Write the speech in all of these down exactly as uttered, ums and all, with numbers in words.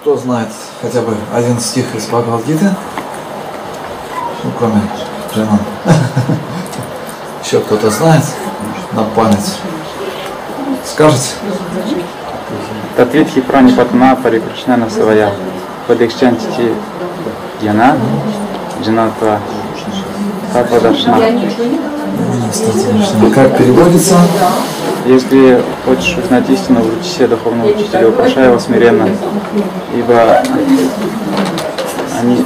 Кто знает хотя бы один стих из Бхагавад-гиты? Ну, кроме Джайна. Еще кто-то знает на память? Скажете? Татвитхи прани патна парикришнана савая падикшчантити яна джаната татвадаршна. Как переводится? Если хочешь узнать истину, вручи себе духовного учителя, упрашай его смиренно, ибо они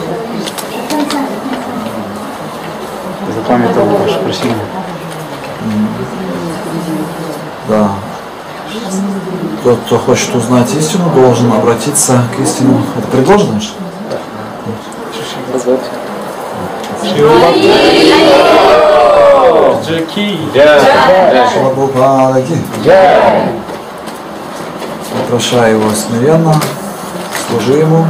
запамятовали ваше просьбу. Да. Тот, кто хочет узнать истину, должен обратиться к истину. Это предложено? Позвать. Упрашай его смиренно, служи ему.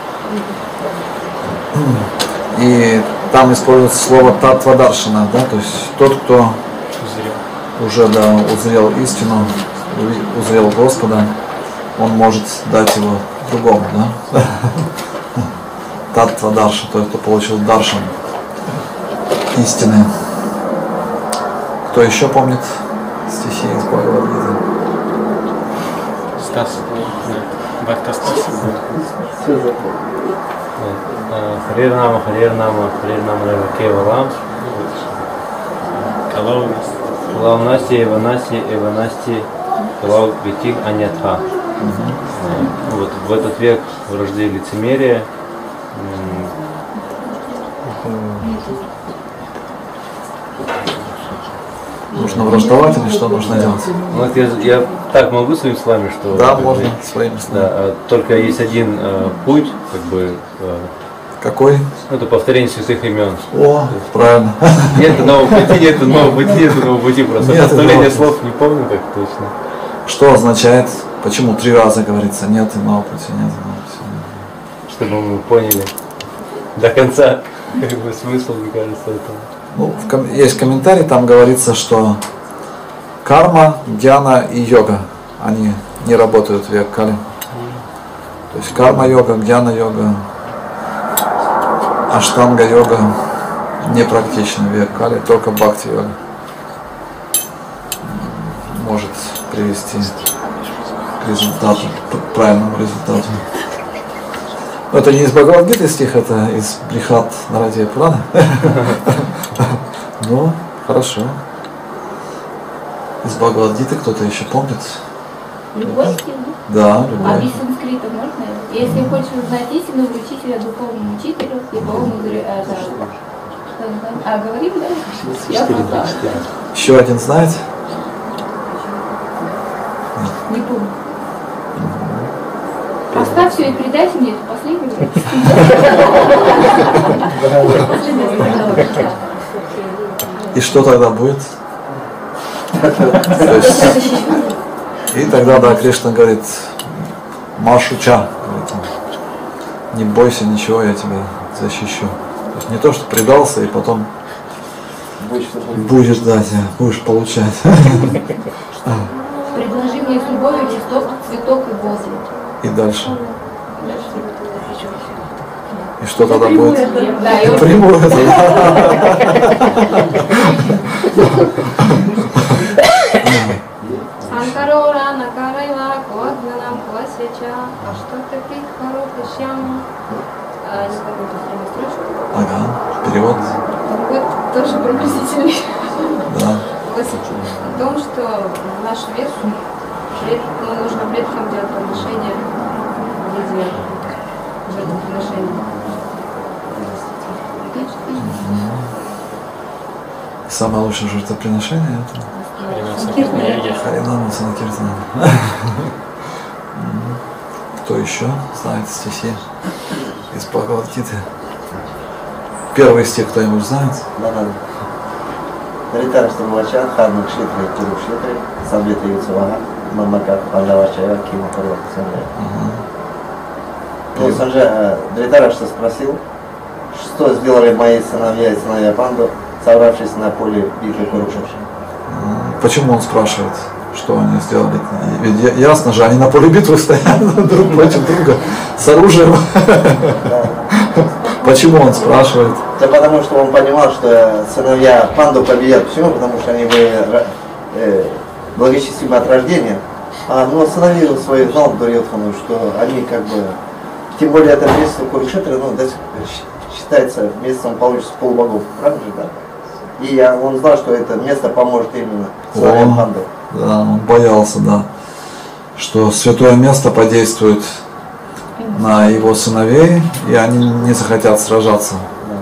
И там используется слово татвадаршана, да, то есть тот, кто уже да, узрел истину, узрел Господа, он может дать его другому, да? Татвадарша, тот, кто получил даршан истины. Кто еще помнит стихи из Бхагавад-гиты? Стас. Бхакта Стас. Харир Нама, Харир Нама, Харир Нама Рева Кевалам. Калау Насти, Эва Насти, Эва Насти, Калау Витик Анятха. Вот в этот век вражды лицемерия. Нужно враждовать или что нужно делать? Ну, вот я, я так могу своими словами, что... Да, можно бы, своими словами. Да, только есть один э, путь, как бы... Э, Какой? Это повторение святых имен. О, правильно. Нет нового пути, нет нового пути, нет нового пути, просто нет повторение слов не помню так точно. Что означает, почему три раза говорится нет иного пути, нет иного пути? Чтобы мы поняли до конца, как бы, смысл, мне кажется, этого. Ну, в ком- есть комментарий, там говорится, что карма, дьяна и йога, они не работают в век Кали. То есть карма-йога, дьяна-йога, аштанга-йога непрактичны в век Кали, только бхакти-йога может привести к результату, к правильному результату. Но это не из Бхагавад-гиты стих, это из Брихат Нарадия Пурана. Ну, хорошо. Из Бхагавад-гиты кто-то еще помнит? Любой стих? Да, любой. А без санскрита можно? Если хочешь узнать истину, вручи себя духовному учителю и Богу зря. А, говорим, да? Я познала. Еще один знаете? Не помню. Оставь все и передайте мне эту последнюю. И что тогда будет? То есть, и тогда, да, Кришна говорит, Машуча, говорит он, не бойся ничего, я тебя защищу. То есть не то, что предался и потом будешь дать, будешь получать. Предложи мне с любовью листок, цветок и воздух. И дальше. И что тогда будет? Да, и приму это. Анкарора, накарайва, квадганам, квасяча, а что ты хороший щам? Не помню последнюю строчку. Ага, перевод. Вот тоже приблизительный. Да. О том, что наш век, ну, нужно предкам делать подношения в виде жертвоприношений. Самое лучшее жертвоприношение это Харинама Санкиртана. Кто еще знает стихи из Бхагавад-гиты? Первый стих кто-нибудь знает? Дритарашта Мвача, Харну Кшитри, Куру Кшитри, Самвита Юцавага, Мамака, Пандавачая, Кима Парват, Санджай. Ну, Санджай, Дритарашта спросил, что сделали мои сыновья и сыновья Панду, собравшись на поле битвы Курукшетра. Почему он спрашивает? что они сделали. Ведь я- ясно же, они на поле битвы стоят друг против друга с оружием. Почему он спрашивает? Да потому что он понимал, что сыновья Панду победят. Почему? Потому что они были э, благочестивы от рождения. А, но сыновей своих знал Дурьодхану, что они как бы, тем более это место Курукшетры, ну, до сих пор считается местом получится полубогов, правда же, да? И я, он знал, что это место поможет именно сыновьям О, Панду. да, он боялся, да, что святое место подействует на его сыновей, и они не захотят сражаться.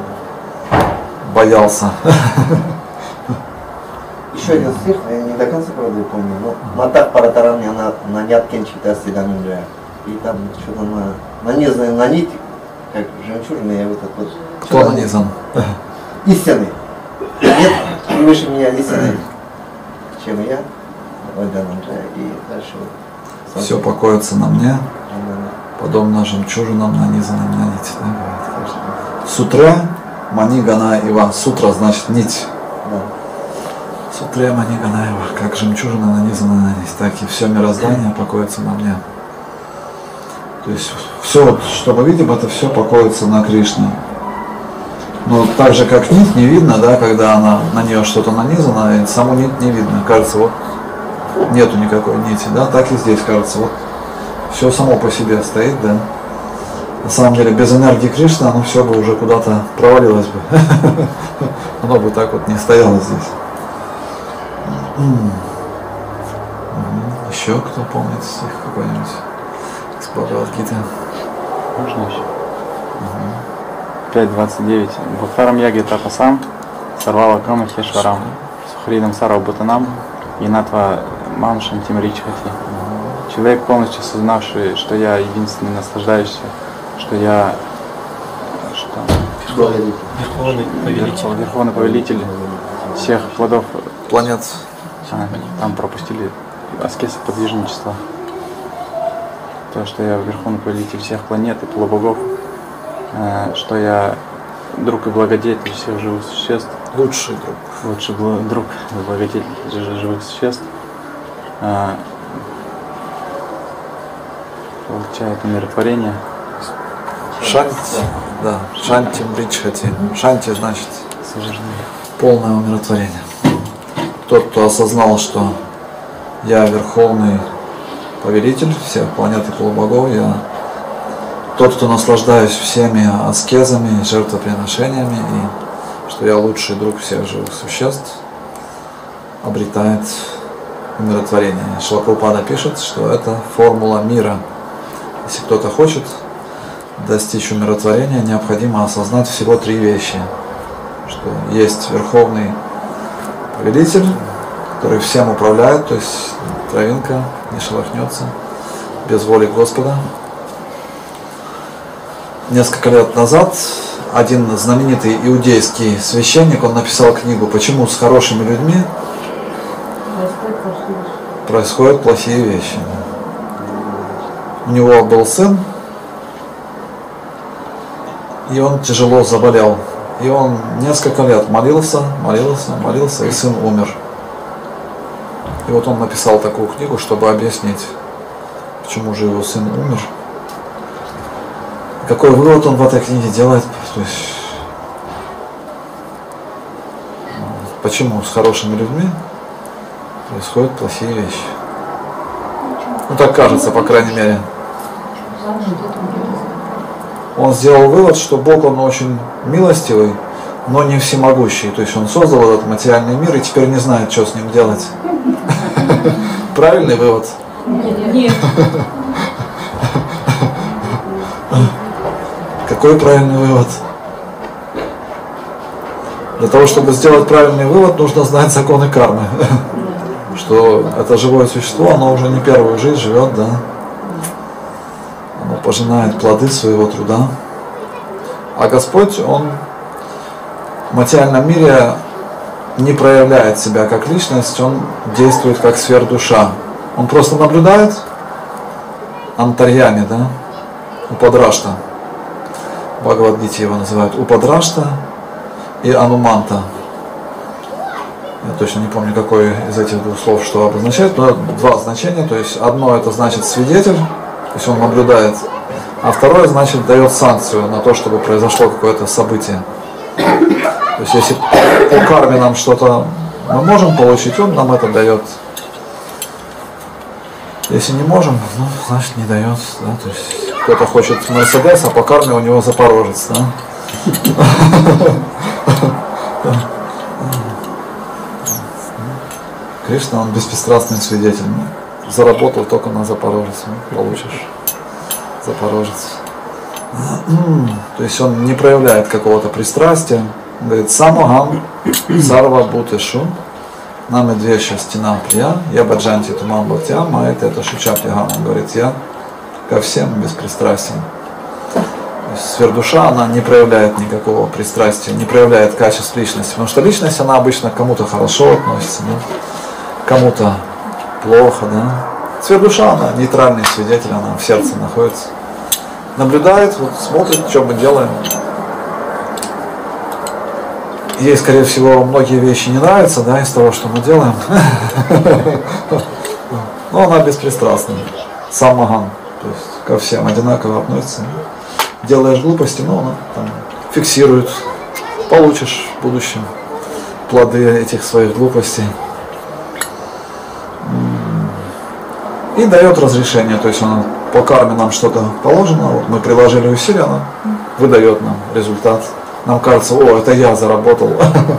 Боялся. Еще один стих, я не до конца, правда, помню, но Матах Паратарам на Няткенчита Сиданунджая. И там что-то на, нанизано на нить, как жемчужина, я вот этот вот. Кто нанизан? Истинный. Нет выше меня истинный, чем я. Ваданунджая. И дальше вот. Все покоится на мне, Да. подобно жемчужинам, нанизанным на нить. Да, говорит. Сутре, мани гана ива. Сутра значит нить. Да. Сутре, мани гана ива. Как жемчужина нанизана на нить, так и все мироздание покоится на мне. То есть все, вот, что мы видим, это все покоится на Кришне. Но так же, как нить не видно, да, когда она, на нее что-то нанизано, и саму нить не видно. Кажется, вот нету никакой нити, да, так и здесь кажется, вот все само по себе стоит, да. На самом деле, без энергии Кришны оно все бы уже куда-то провалилось бы. Оно бы так вот не стояло здесь. Еще кто помнит стих какой-нибудь из Бхагавад-гиты? Можно еще? пять двадцать девять. Бхактарам яги тапасам, сарвала камахешварам, сухридам сарва бутанам, янатва мамшам тимричхати. Человек, полностью осознавший, что я единственный наслаждающийся, что я что? Верховный повелитель. Верховный повелитель всех плодов. Планет. А, там пропустили аскеза подвижничества. То, что я верховный повелитель всех планет и полубогов, э, что я друг и благодетель всех живых существ, Лучший друг. лучший бл- друг и благодетель жи- живых существ, э, получает умиротворение. Шанти. Да. Шанти мричхати. Шанти значит Сожаление. полное умиротворение. Тот, кто осознал, что я верховный повелитель всех планет и полубогов, я тот, кто наслаждаюсь всеми аскезами и жертвоприношениями, и что я лучший друг всех живых существ, обретает умиротворение. Шрила Прабхупада пишет, что это формула мира. Если кто-то хочет достичь умиротворения, необходимо осознать всего три вещи. Что есть верховный повелитель, который всем управляет, то есть травинка не шелохнется без воли Господа. Несколько лет назад один знаменитый иудейский священник, он написал книгу «Почему с хорошими людьми происходят плохие вещи». У него был сын, и он тяжело заболел. И он несколько лет молился, молился, молился, и сын умер. И вот он написал такую книгу, чтобы объяснить, почему же его сын умер. Какой вывод он в этой книге делает? То есть, почему с хорошими людьми происходят плохие вещи? Ну так кажется, по крайней мере. Он сделал вывод, что Бог, он очень милостивый, но не всемогущий. То есть он создал этот материальный мир и теперь не знает, что с ним делать. Правильный вывод? Нет. Какой правильный вывод? Для того, чтобы сделать правильный вывод, нужно знать законы кармы. Что это живое существо, оно уже не первую жизнь живет, да. Оно пожинает плоды своего труда. А Господь, Он в материальном мире не проявляет себя как личность, Он действует как сверхдуша. Он просто наблюдает антарьями, да, упадрашта. В Бхагавад-гите его называют упадрашта и ануманта. Я точно не помню, какое из этих двух слов что обозначает, но два значения. То есть одно это значит свидетель, то есть он наблюдает, а второе значит дает санкцию на то, чтобы произошло какое-то событие. То есть если по карме нам что-то мы можем получить, он нам это дает. Если не можем, ну, значит не дает. Да? То есть кто-то хочет Мерседес, а по карме у него Запорожец. Да? Кришна, он беспристрастный свидетель. Заработал только на Запорожец. Получишь Запорожец. То есть он не проявляет какого-то пристрастия. Он говорит, самогам сарва бутешу нами двеща стена прия, я баджанти туман бхактя, майт это шучапья гам. Он говорит, я ко всем беспристрастен. Сверхдуша, она не проявляет никакого пристрастия, не проявляет качеств личности, потому что личность, она обычно к кому-то хорошо относится, да? Кому-то плохо, да. Сверхдуша, она нейтральный свидетель, она в сердце находится. Наблюдает, вот смотрит, что мы делаем. Ей, скорее всего, многие вещи не нравятся, да, из того, что мы делаем. Но она беспристрастна. Самаган, то есть ко всем одинаково относится. Делаешь глупости, но она там фиксирует. Получишь в будущем плоды этих своих глупостей. И дает разрешение, то есть она по карме нам что-то положено, вот мы приложили усилия, она выдает нам результат. Нам кажется, о, это я заработал.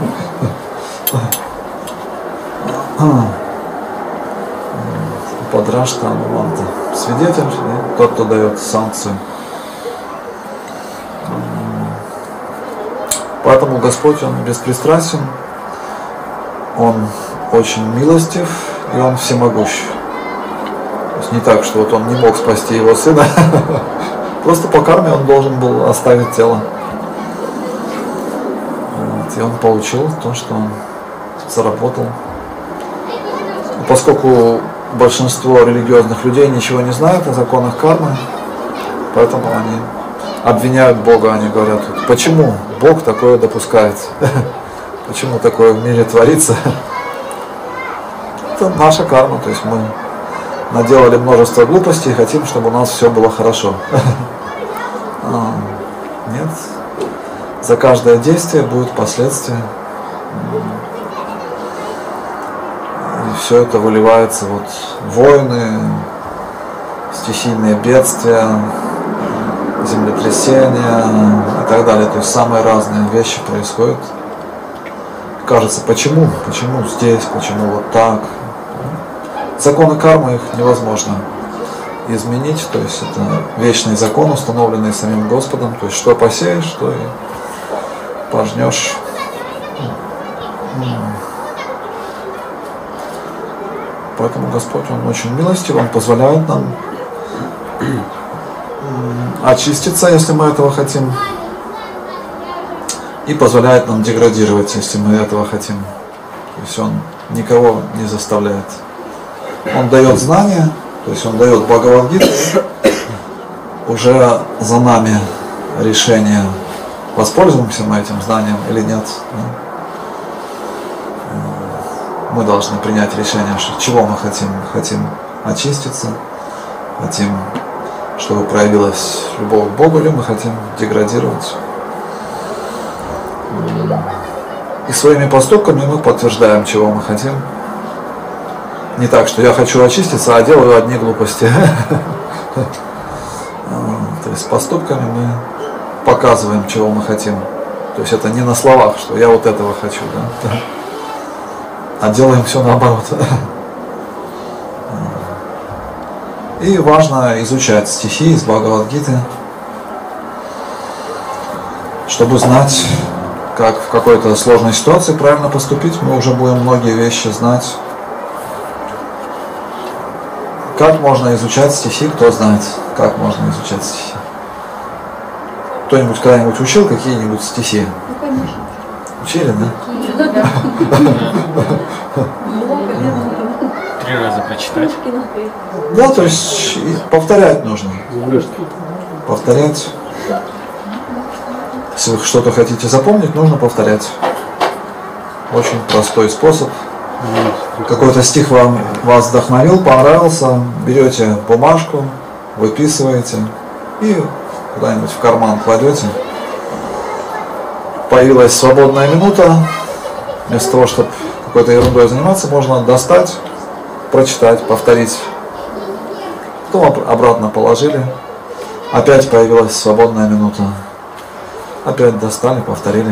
Подраж там, свидетель, тот, кто дает санкцию. Поэтому Господь, Он беспристрастен, Он очень милостив и Он всемогущ. То есть не так, что вот Он не мог спасти его сына, просто по карме Он должен был оставить тело. И он получил то, что он заработал. И поскольку большинство религиозных людей ничего не знают о законах кармы, поэтому они обвиняют Бога, они говорят, почему Бог такое допускает, почему такое в мире творится. Это наша карма, то есть мы наделали множество глупостей и хотим, чтобы у нас все было хорошо. Нет. За каждое действие будут последствия. И все это выливается вот в войны, стихийные бедствия, землетрясения и так далее. То есть самые разные вещи происходят. Кажется, почему? Почему здесь? Почему вот так? Законы кармы, их невозможно изменить. То есть это вечный закон, установленный самим Господом. То есть что посеешь, что и пожнешь. Поэтому Господь, Он очень милостив, Он позволяет нам очиститься, если мы этого хотим, и позволяет нам деградировать, если мы этого хотим. То есть Он никого не заставляет. Он дает знания, то есть Он дает Бхагавад-гиту, уже за нами решение, воспользуемся мы этим знанием или нет. Мы должны принять решение, чего мы хотим. Хотим очиститься, хотим, чтобы проявилась любовь к Богу, или мы хотим деградировать. И своими поступками мы подтверждаем, чего мы хотим. Не так, что я хочу очиститься, а делаю одни глупости. То есть поступками мы показываем, чего мы хотим. То есть это не на словах, что я вот этого хочу, да? А делаем все наоборот. И важно изучать стихи из Бхагавад-гиты, чтобы знать, как в какой-то сложной ситуации правильно поступить. Мы уже будем многие вещи знать. Как можно изучать стихи, кто знает, как можно изучать стихи? Кто-нибудь когда-нибудь учил какие-нибудь стихи? Ну, конечно. Учили, да? Три раза прочитать. Да, то есть повторять нужно. Повторять. Если вы что-то хотите запомнить, нужно повторять. Очень простой способ. Какой-то стих вам, вас вдохновил, понравился, берете бумажку, выписываете и куда-нибудь в карман кладете. Появилась свободная минута, вместо того, чтобы какой-то ерундой заниматься, можно достать, прочитать, повторить. Потом обратно положили, опять появилась свободная минута, опять достали, повторили.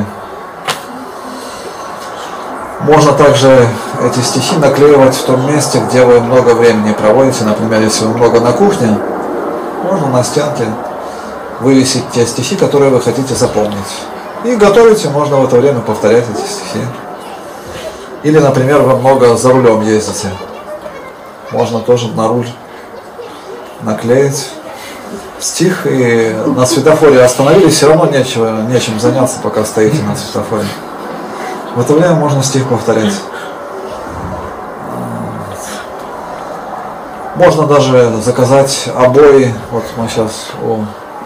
Можно также эти стихи наклеивать в том месте, где вы много времени проводите. Например, если вы много на кухне, можно на стенке вывесить те стихи, которые вы хотите запомнить. И готовите, можно в это время повторять эти стихи. Или, например, вы много за рулем ездите. Можно тоже на руль наклеить стих, и на светофоре остановились, все равно нечего, нечем заняться, пока стоите на светофоре. В это время можно стих повторять. Можно даже заказать обои. Вот мы сейчас у,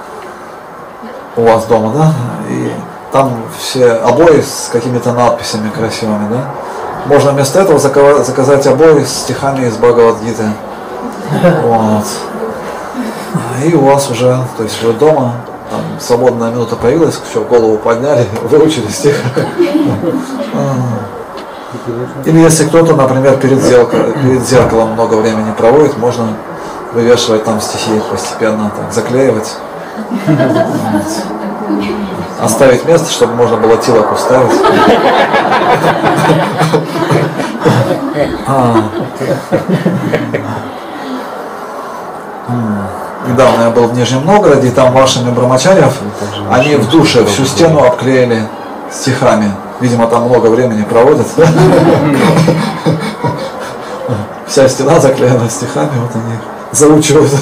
у вас дома, да? И там все обои с какими-то надписями красивыми, да? Можно вместо этого заказать обои с стихами из Бхагавад-гиты. Вот. И у вас уже, то есть вы дома, там свободная минута появилась, все, голову подняли, выучили стих. Или если кто-то, например, перед зеркалом, перед зеркалом много времени проводит, можно вывешивать там стихи постепенно, так, заклеивать. Оставить место, чтобы можно было тилок уставить. А. Недавно я был в Нижнем Новгороде, и там вашими брамачарьев, они в душе всю стену обклеили стихами. Видимо, там много времени проводят. Вся стена заклеена стихами, вот они заучивают.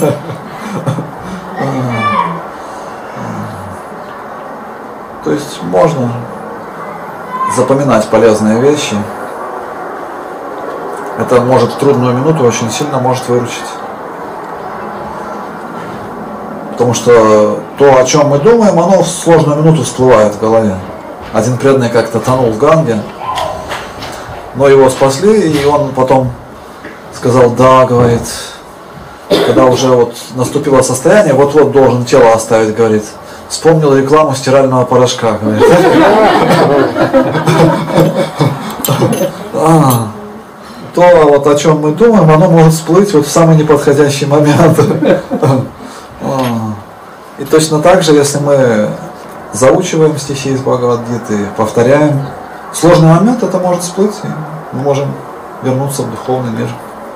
То есть можно запоминать полезные вещи. Это может в трудную минуту очень сильно может выручить. Потому что то, о чем мы думаем, оно в сложную минуту всплывает в голове. Один преданный как-то тонул в Ганге, но его спасли, и он потом сказал, да, говорит, когда уже вот наступило состояние, вот-вот должен тело оставить, говорит, вспомнил рекламу стирального порошка, говорит. А, то, вот о чем мы думаем, оно может всплыть вот в самый неподходящий момент. И точно так же, если мы заучиваем стихи из Бхагавад-гиты, повторяем, в сложный момент это может всплыть, и мы можем вернуться в духовный мир.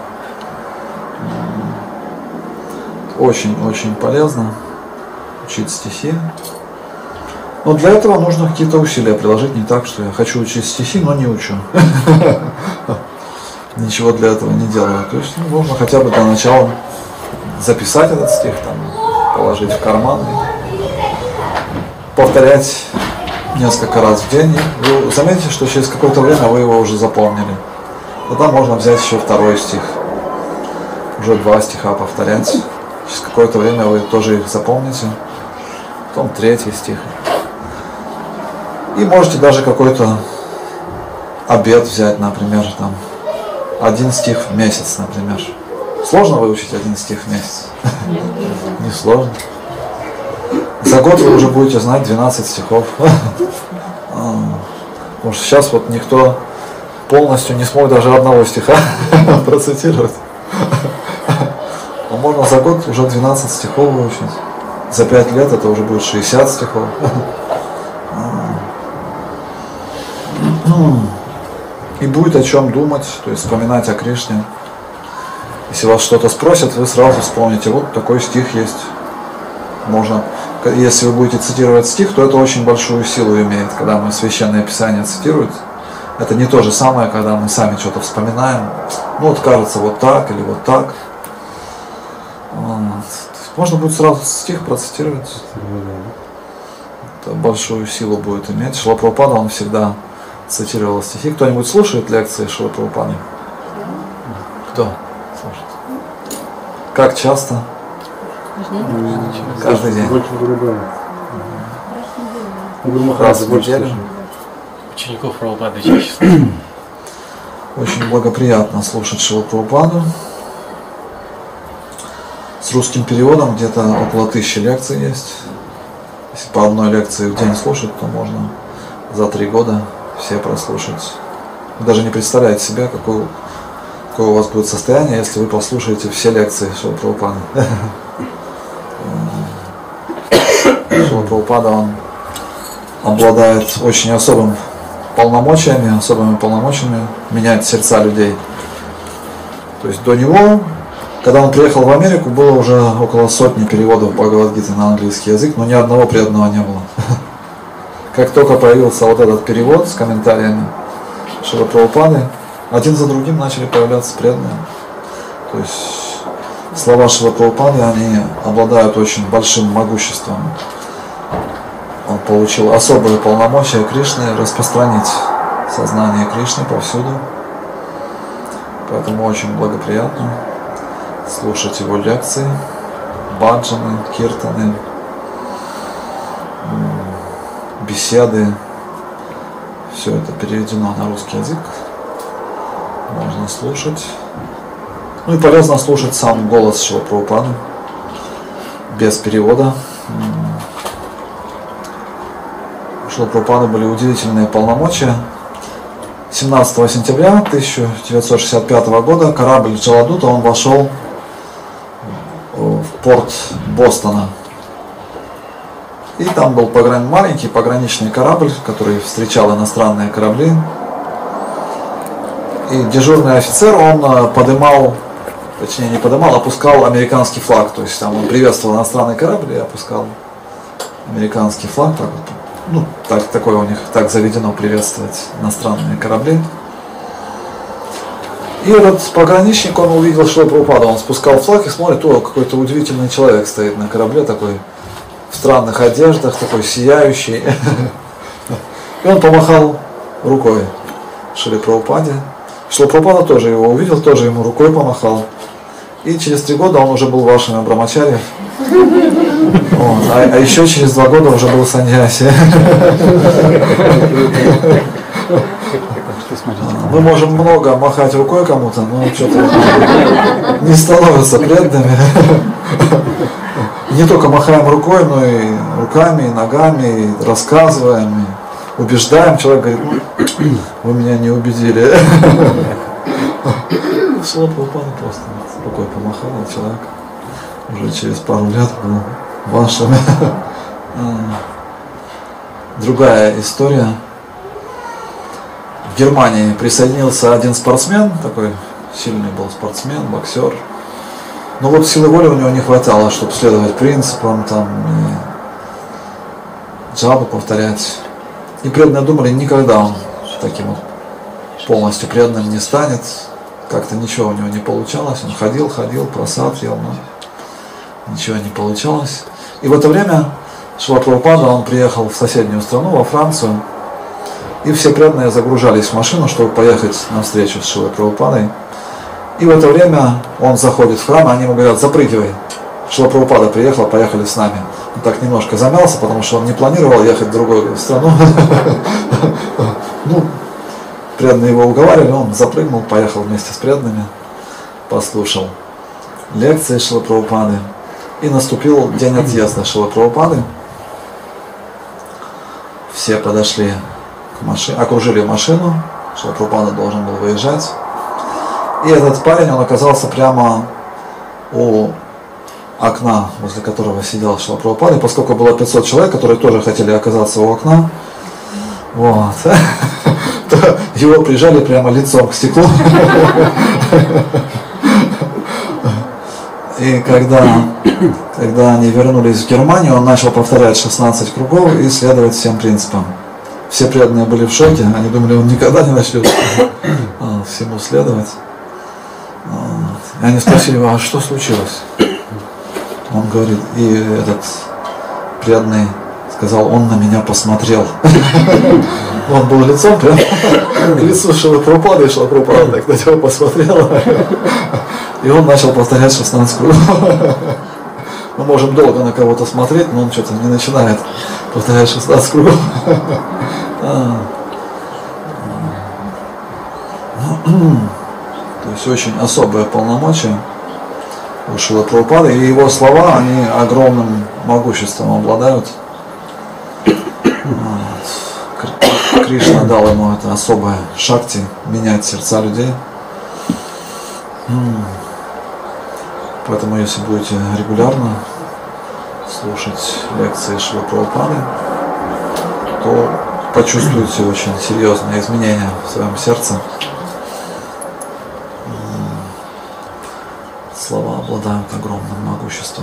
Очень-очень полезно учить стихи. Но для этого нужно какие-то усилия приложить, не так, что я хочу учить стихи, но не учу. Ничего для этого не делаю. То есть ну, нужно хотя бы для начала записать этот стих, там, положить в карман и повторять несколько раз в день. И вы заметите, что через какое-то время вы его уже запомнили. Тогда можно взять еще второй стих. Уже два стиха повторять. Через какое-то время вы тоже их запомните. Потом третий стих. И можете даже какой-то обет взять, например, там, один стих в месяц, например. Сложно выучить один стих в месяц? Не сложно. За год вы уже будете знать двенадцать стихов. Потому что сейчас вот никто полностью не смог даже одного стиха процитировать. Но можно за год уже двенадцать стихов выучить. За пять лет это уже будет шестьдесят стихов. И будет о чем думать, то есть вспоминать о Кришне. Если вас что-то спросят, вы сразу вспомните, вот такой стих есть. Можно, если вы будете цитировать стих, то это очень большую силу имеет, когда мы Священное Писание цитируем. Это не то же самое, когда мы сами что-то вспоминаем. Ну вот кажется вот так или вот так. Вот. Можно будет сразу стих процитировать. Это большую силу будет иметь. Шрила Прабхупада, он всегда цитировал стихи. Кто-нибудь слушает лекции Шрилы Прабхупады? Кто слушает? Как часто? Каждый день. Раз в неделю. учеников Прабхупады чаще слышал? Очень благоприятно слушать Шрилу Прабхупаду. С русским переводом где-то около тысячи лекций есть. Если по одной лекции в день слушать, то можно за три года все прослушать. Вы даже не представляете себе, какое, какое у вас будет состояние, если вы послушаете все лекции Шрилы Прабхупады. Шрила Прабхупада, он обладает очень особым полномочиями, особыми полномочиями менять сердца людей. То есть до него, когда он приехал в Америку, было уже около сотни переводов Бхагавад-гиты на английский язык, но ни одного преданного не было. Как только появился вот этот перевод с комментариями Шрилы Прабхупады, один за другим начали появляться преданные. То есть слова Шрилы Прабхупады, они обладают очень большим могуществом. Он получил особые полномочия Кришны распространить сознание Кришны повсюду. Поэтому очень благоприятно слушать его лекции, баджаны, киртаны, беседы. Все это переведено на русский язык. Можно слушать. Ну и полезно слушать сам голос Шрилы Прабхупады без перевода. У Шрилы Прабхупады были удивительные полномочия. семнадцатого сентября тысяча девятьсот шестьдесят пятого года корабль Джаладута, он вошел в порт Бостона. И там был пограни... маленький пограничный корабль, который встречал иностранные корабли. И дежурный офицер, он подымал, точнее не подымал, опускал американский флаг. То есть там он приветствовал иностранный корабль и опускал американский флаг. Так вот. Ну, так, такое у них так заведено приветствовать иностранные корабли. И этот пограничник, он увидел Шрилу Прабхупаду, он спускал флаг и смотрит, о, какой-то удивительный человек стоит на корабле, такой в странных одеждах, такой сияющий. И он помахал рукой Шриле Прабхупаде. Шрила Прабхупада тоже его увидел, тоже ему рукой помахал. И через три года он уже был вашим брамачари. Вот. А, а еще через два года уже был саньяси. Мы можем много махать рукой кому-то, но что-то не становятся преданными. Не только махаем рукой, но и руками, и ногами, и рассказываем, и убеждаем. Человек говорит, ну, вы меня не убедили. Шрила Прабхупада просто рукой помахал, и человек уже через пару лет был вашим. Другая история. В Германии присоединился один спортсмен, такой сильный был спортсмен, боксер. Но вот силы воли у него не хватало, чтобы следовать принципам, там, и джапу повторять. И преданные думали, никогда он таким вот полностью преданным не станет. Как-то ничего у него не получалось. Он ходил, ходил, просад ел, но ничего не получалось. И в это время Шрила Прабхупада, он приехал в соседнюю страну, во Францию. И все преданные загружались в машину, чтобы поехать на встречу с Шрилой Прабхупадой. И в это время он заходит в храм, и они ему говорят, запрыгивай. Шрила Прабхупада приехала, поехали с нами. Он так немножко замялся, потому что он не планировал ехать в другую страну. Ну, преданные его уговаривали, он запрыгнул, поехал вместе с преданными, послушал лекции Шрилы Прабхупады. И наступил день отъезда Шрилы Прабхупады. Все подошли к машине, окружили машину, Шрила Прабхупада должен был выезжать. И этот парень, он оказался прямо у окна, возле которого сидел Шрила Прабхупада. И поскольку было пятьсот человек, которые тоже хотели оказаться у окна, вот, то его прижали прямо лицом к стеклу. И когда, когда они вернулись в Германию, он начал повторять шестнадцать кругов и следовать всем принципам. Все преданные были в шоке, они думали, он никогда не начнет всему следовать. И они спросили его, а что случилось? Он говорит, и этот преданный сказал, он на меня посмотрел. Он был лицом прям к лицу Шрилы Прабхупады, и Шрила Прабхупада так на него посмотрела. И он начал повторять шестнадцать кругов. Мы можем долго на кого-то смотреть, но он что-то не начинает повторять шестнадцать кругов. То есть очень особые полномочия у Шрилы Прабхупады, и его слова, они огромным могуществом обладают. Вот. Кришна дал ему это особое шакти, менять сердца людей. Поэтому, если будете регулярно слушать лекции Шрилы Прабхупады, то почувствуете очень серьезные изменения в своем сердце. Слова обладают огромным могуществом.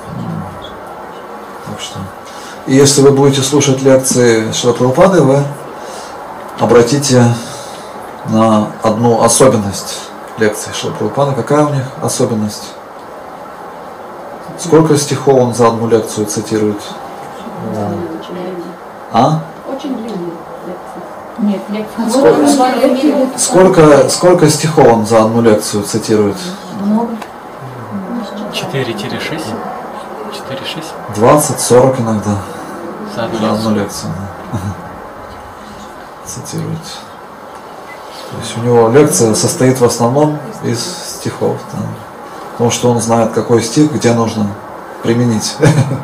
Так что, и если вы будете слушать лекции Шрилы Прабхупады, вы обратите на одну особенность лекций Шрилы Прабхупады. Какая у них особенность? Сколько стихов он за одну лекцию цитирует? А? Очень длинные лекции. Нет, лекции. Сколько, сколько, сколько стихов он за одну лекцию цитирует? Много. четыре-шесть. четыре-шесть. двадцать-сорок иногда. За одну За одну лекцию. лекцию. Да. Цитирует. То есть у него лекция состоит в основном из стихов. Да. Потому что он знает, какой стих, где нужно применить.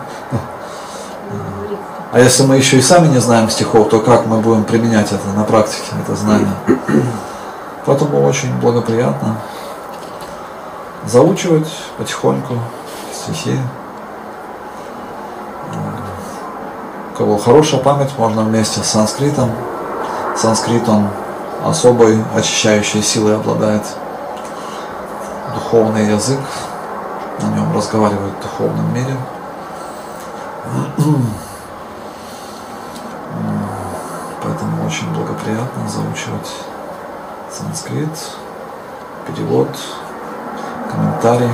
А если мы еще и сами не знаем стихов, то как мы будем применять это на практике, это знание? Поэтому очень благоприятно заучивать потихоньку стихи. У кого хорошая память, можно вместе с санскритом. Санскрит, он особой очищающей силой обладает. Духовный язык, на нем разговаривают в духовном мире. Поэтому очень благоприятно заучивать санскрит, перевод, комментарий.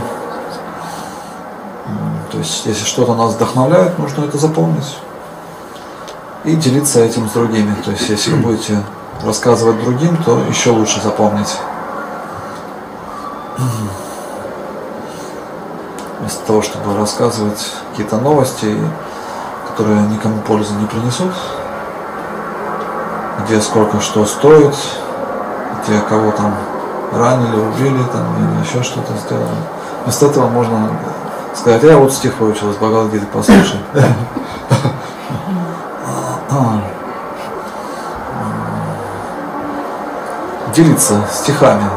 То есть, если что-то нас вдохновляет, нужно это запомнить и делиться этим с другими. То есть, если вы будете рассказывать другим, то еще лучше запомнить. Вместо того, чтобы рассказывать какие-то новости, которые никому пользы не принесут, где сколько что стоит, где кого там ранили, убили там, или еще что-то сделали. Вместо этого можно сказать: я вот стих выучил из Бхагавад-гиты, послушай. Делиться стихами.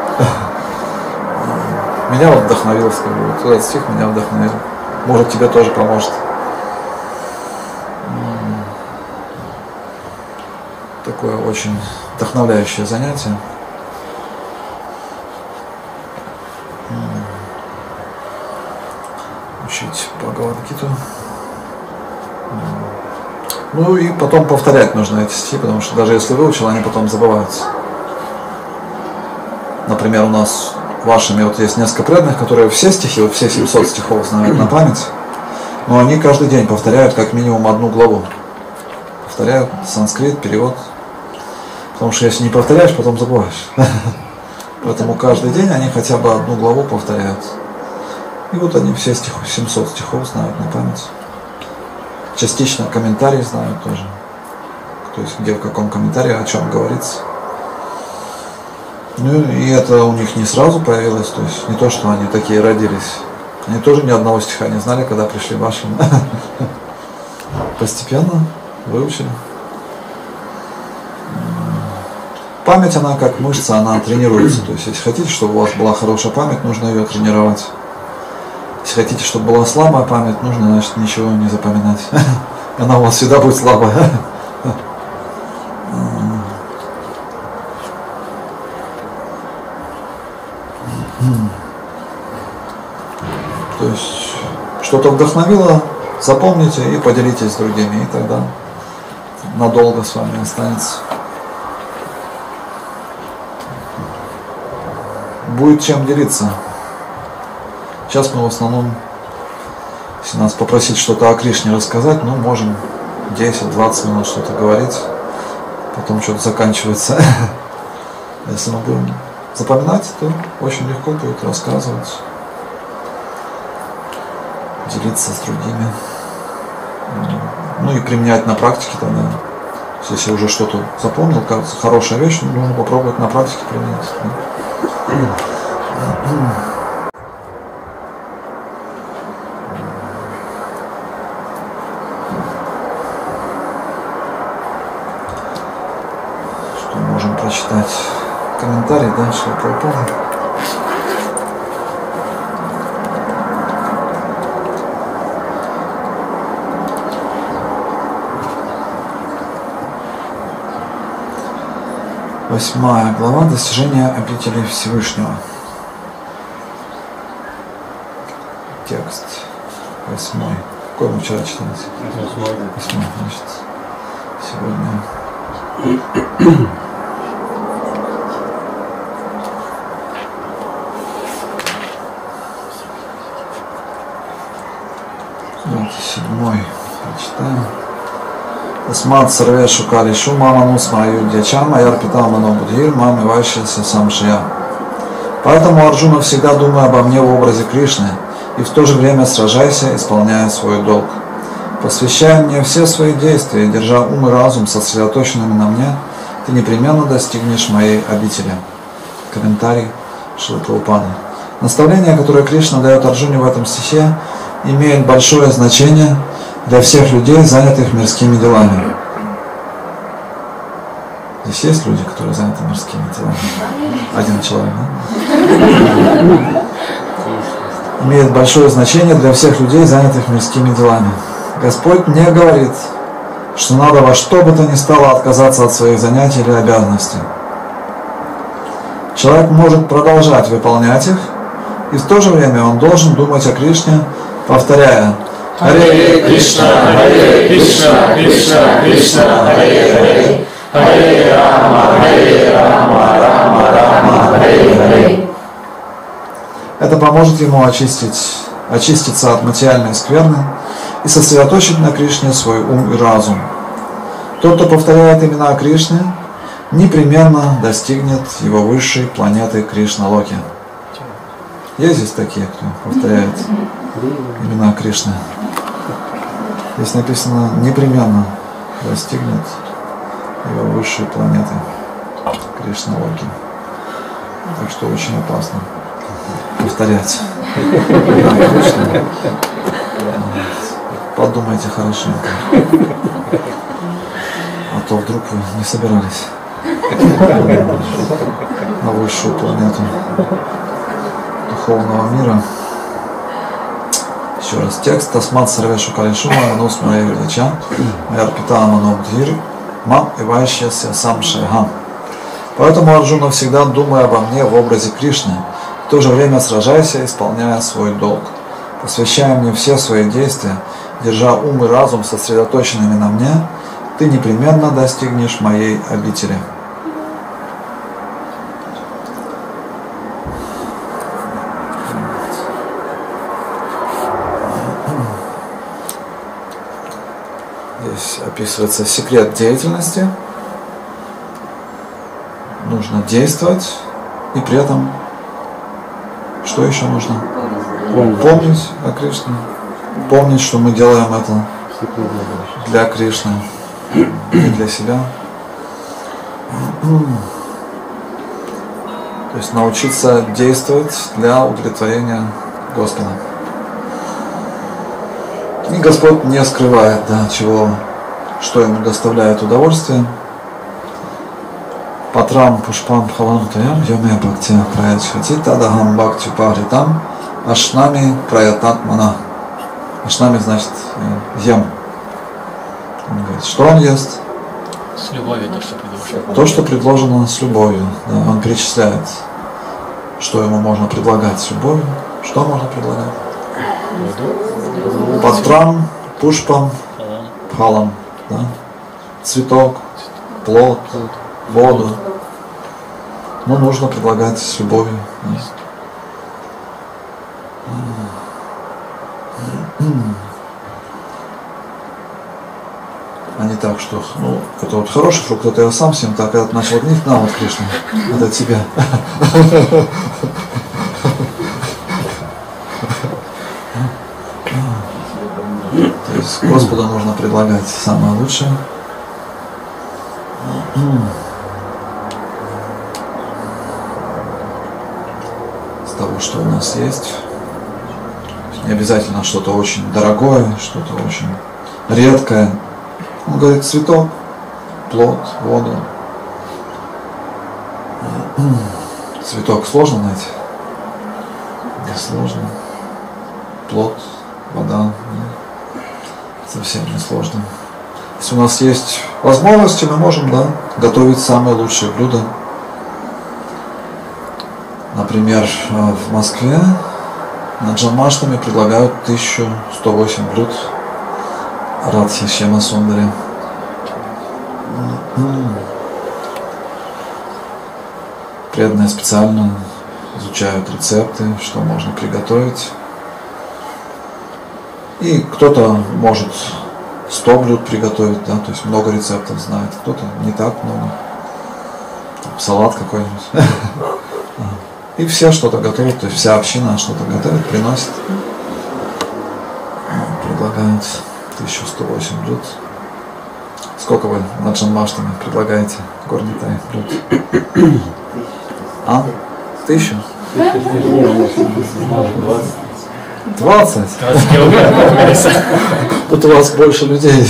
Меня вот вдохновил, скажу, вот этот стих меня вдохновил. Может, тебе тоже поможет. Такое очень вдохновляющее занятие. Учить Бхагавад-гиту. Ну и потом повторять нужно эти стихи, потому что даже если выучил, они потом забываются. Например, у нас вашими вот есть несколько преданных, которые все стихи, вот все семьсот стихов знают на память, но они каждый день повторяют как минимум одну главу. Повторяют санскрит, перевод. Потому что если не повторяешь, потом забываешь. Поэтому каждый день они хотя бы одну главу повторяют. И вот они все стихов, семьсот стихов знают на память. Частично комментарии знают тоже. То есть где в каком комментарии о чем говорится. Ну и это у них не сразу появилось, то есть не то, что они такие родились. Они тоже ни одного стиха не знали, когда пришли в ашрам. Постепенно выучили. Память, она как мышца, она тренируется. То есть если хотите, чтобы у вас была хорошая память, нужно ее тренировать. Если хотите, чтобы была слабая память, нужно, значит, ничего не запоминать. Она у вас всегда будет слабая. То есть что-то вдохновило, запомните и поделитесь с другими, и тогда надолго с вами останется. Будет чем делиться. Сейчас мы в основном, если нас попросить что-то о Кришне рассказать, ну, можем десять-двадцать минут что-то говорить, потом что-то заканчивается. Если мы будем запоминать, то очень легко будет рассказывать, делиться с другими. Ну и применять на практике тогда Если уже что-то запомнил, кажется, хорошая вещь, нужно попробовать на практике применить. Что можем прочитать? Комментарий, да, что пропало. Восьмая глава. Достижение обители Всевышнего. Текст восьмой. Какой мы вчера читали? Восьмой. Восьмой, значит, сегодня. Давайте седьмой прочитаем. Тасмат сарве шукали шума нусма юдьячам аяр питал мано будхир мам ивайшися сам шия. Поэтому, Арджуна, всегда думай обо мне в образе Кришны и в то же время сражайся, исполняя свой долг. Посвящая мне все свои действия, держа ум и разум сосредоточенными на мне, ты непременно достигнешь моей обители. Комментарий Шрилы Прабхупады. Наставление, которое Кришна дает Арджуне в этом стихе, имеет большое значение для всех людей, занятых мирскими делами. Здесь есть люди, которые заняты мирскими делами? Один человек, да? Имеет большое значение для всех людей, занятых мирскими делами. Господь не говорит, что надо во что бы то ни стало отказаться от своих занятий или обязанностей. Человек может продолжать выполнять их, и в то же время он должен думать о Кришне, повторяя: Харе Кришна, Харе Кришна, Кришна, Кришна, Харе Харе, Харе Рама, Харе Рама, Рама, Рама, Харе Харе. Это поможет ему очистить, очиститься от материальной скверны и сосредоточить на Кришне свой ум и разум. Тот, кто повторяет имена Кришны, непременно достигнет его высшей планеты Кришна-Локи. Есть здесь такие, кто повторяет имена Кришны? Здесь написано непременно достигнет его высшей планеты Кришна-Локи. Так что очень опасно повторять имена Кришны. Подумайте хорошенько. А то вдруг вы не собирались на высшую планету духовного мира. Еще раз текст. Тасмат сарве шукали шума манус мая юрдача аяр питал мано будхир мам ивайшися сам шия. Поэтому, Арджуна, всегда думай обо мне в образе Кришны, в то же время сражайся, исполняя свой долг. Посвящая мне все свои действия, держа ум и разум сосредоточенными на мне, ты непременно достигнешь моей обители. Здесь описывается секрет деятельности. Нужно действовать, и при этом что еще нужно? Помнить. Помнить о Кришне. Помнить, что мы делаем это для Кришны и для себя. То есть научиться действовать для удовлетворения Господа. И Господь не скрывает, да, чего, что ему доставляет удовольствие. Патрам пушпам пхалам таям йоме бхактия праячхати тадахам бхакти пахритам ашнами праятат мана. Ашнами значит ем. Он говорит, что он ест? С любовью то, что предложено. То, что предложено с любовью. Да, он перечисляет, что ему можно предлагать с любовью. Что можно предлагать? Патрам, пушпам, пхалам. Да? Цветок, плод, воду. Но нужно предлагать с любовью. Да? А не так, что, ну, это вот хороший фрукт, это я сам съем, так, когда начал гнить, на вот, Кришна, это тебя. То есть Господу нужно предлагать самое лучшее. с того, что у нас есть. Не обязательно что-то очень дорогое, что-то очень редкое. Он говорит, цветок, плод, воду. Цветок сложно найти? Не сложно. Плод, вода, совсем не сложно. Если у нас есть возможности, мы можем, да, готовить самые лучшие блюда. Например, в Москве на Джанмаштами предлагают тысячу сто восемь блюд Радхи Шьяма Сундари. Преданные специально изучают рецепты, что можно приготовить. И кто-то может сто блюд приготовить, да, то есть много рецептов знает, кто-то не так много. Салат какой-нибудь. И все что-то готовят, то есть вся община что-то готовит, приносит. Предлагают тысячу сто восемь блюд. Сколько вы на Джанмаштами предлагаете, Горнитай, блюд? А? Тысячу? Двадцать? Тут у вас больше людей.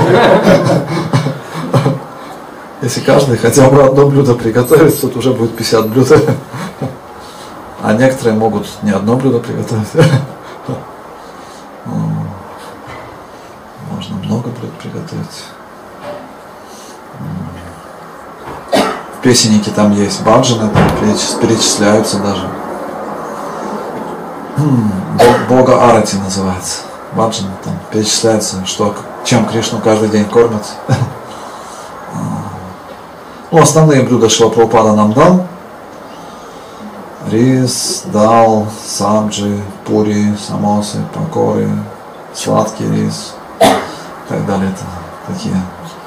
Если каждый хотя бы одно блюдо приготовит, тут уже будет пятьдесят блюд. А некоторые могут не одно блюдо приготовить. Можно много блюд приготовить. В песеннике там есть баджаны, там перечисляются даже. Бога Арати называется. Баджан, там перечисляется, что, чем Кришну каждый день кормят. Ну, основные блюда Шрила Прабхупада нам дал. Рис, дал, сабджи, пури, самосы, пакоры, сладкий рис и так далее. Это такие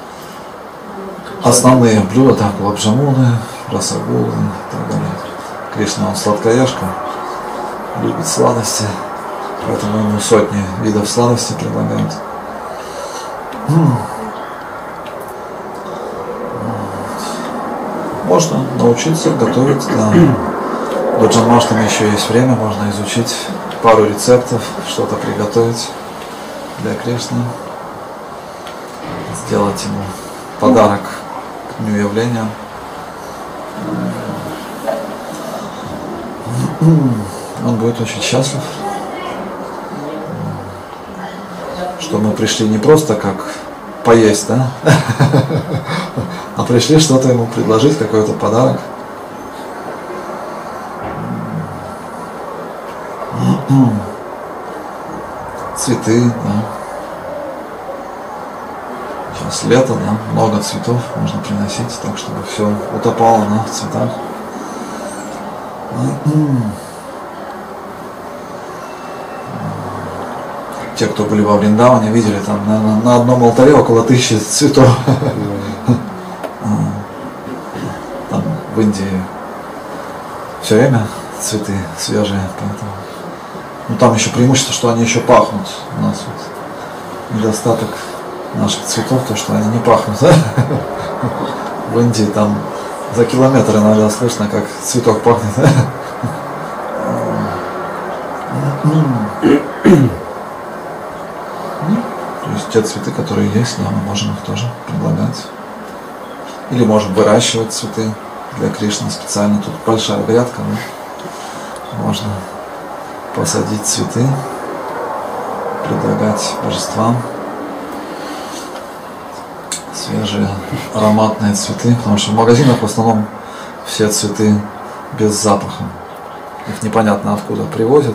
основные блюда, так, лапжамуны, расагулы и так далее. Кришна, он сладкоежка, любит сладости, поэтому ему сотни видов сладостей предлагают. Можно научиться готовить, да. До Джанмаштами еще есть время, можно изучить пару рецептов, что-то приготовить для Кришны, сделать ему подарок к дню явления. Он будет очень счастлив, что мы пришли не просто как поесть, да, а пришли что-то ему предложить, какой-то подарок. Цветы, да. Сейчас лето, да, много цветов можно приносить, так чтобы все утопало, да, в цветах. Те, кто были во Вриндаване, видели там, наверное, на одном алтаре около тысячи цветов. Там в Индии все время цветы свежие, поэтому. Ну там еще преимущество, что они еще пахнут. У нас вот недостаток наших цветов, то что они не пахнут. В Индии там за километр иногда слышно, как цветок пахнет. То есть те цветы, которые есть, да, мы можем их тоже предлагать. Или можем выращивать цветы для Кришны специально. Тут большая грядка, да? Можно посадить цветы, предлагать божествам свежие ароматные цветы, потому что в магазинах в основном все цветы без запаха. Их непонятно откуда привозят.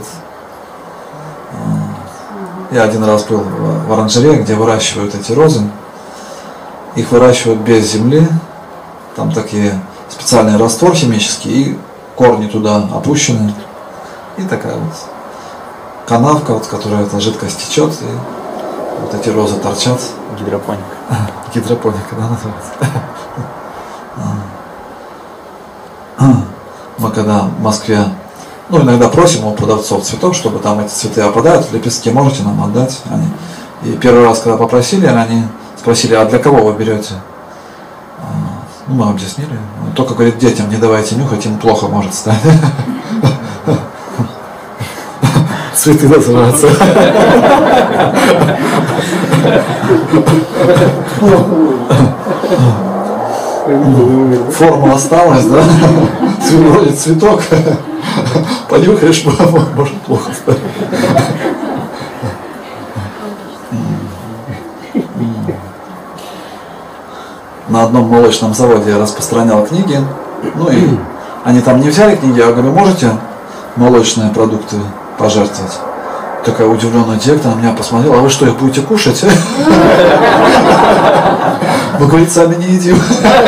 Я один раз был в оранжерее, где выращивают эти розы. Их выращивают без земли. Там такие специальный раствор химический, и корни туда опущены. И такая вот канавка, вот, в которой эта жидкость течет, и вот эти розы торчат. Гидропоника. Гидропоника, да, называется. Мы когда в Москве, ну, иногда просим у продавцов цветов, чтобы там эти цветы опадают, лепестки можете нам отдать. Они... И первый раз, когда попросили, они спросили, а для кого вы берете? Ну, мы объяснили. Только, говорит, детям не давайте нюхать, им плохо может стать. Цветы называются. Форма осталась, да? Вроде цветок. Понюхаешь, может плохо стать. На одном молочном заводе я распространял книги. Ну и они там не взяли книги, я говорю, можете молочные продукты пожертвовать? Такая удивленная директор на меня посмотрела, а вы что, их будете кушать? Мы, говорит, сами не едим.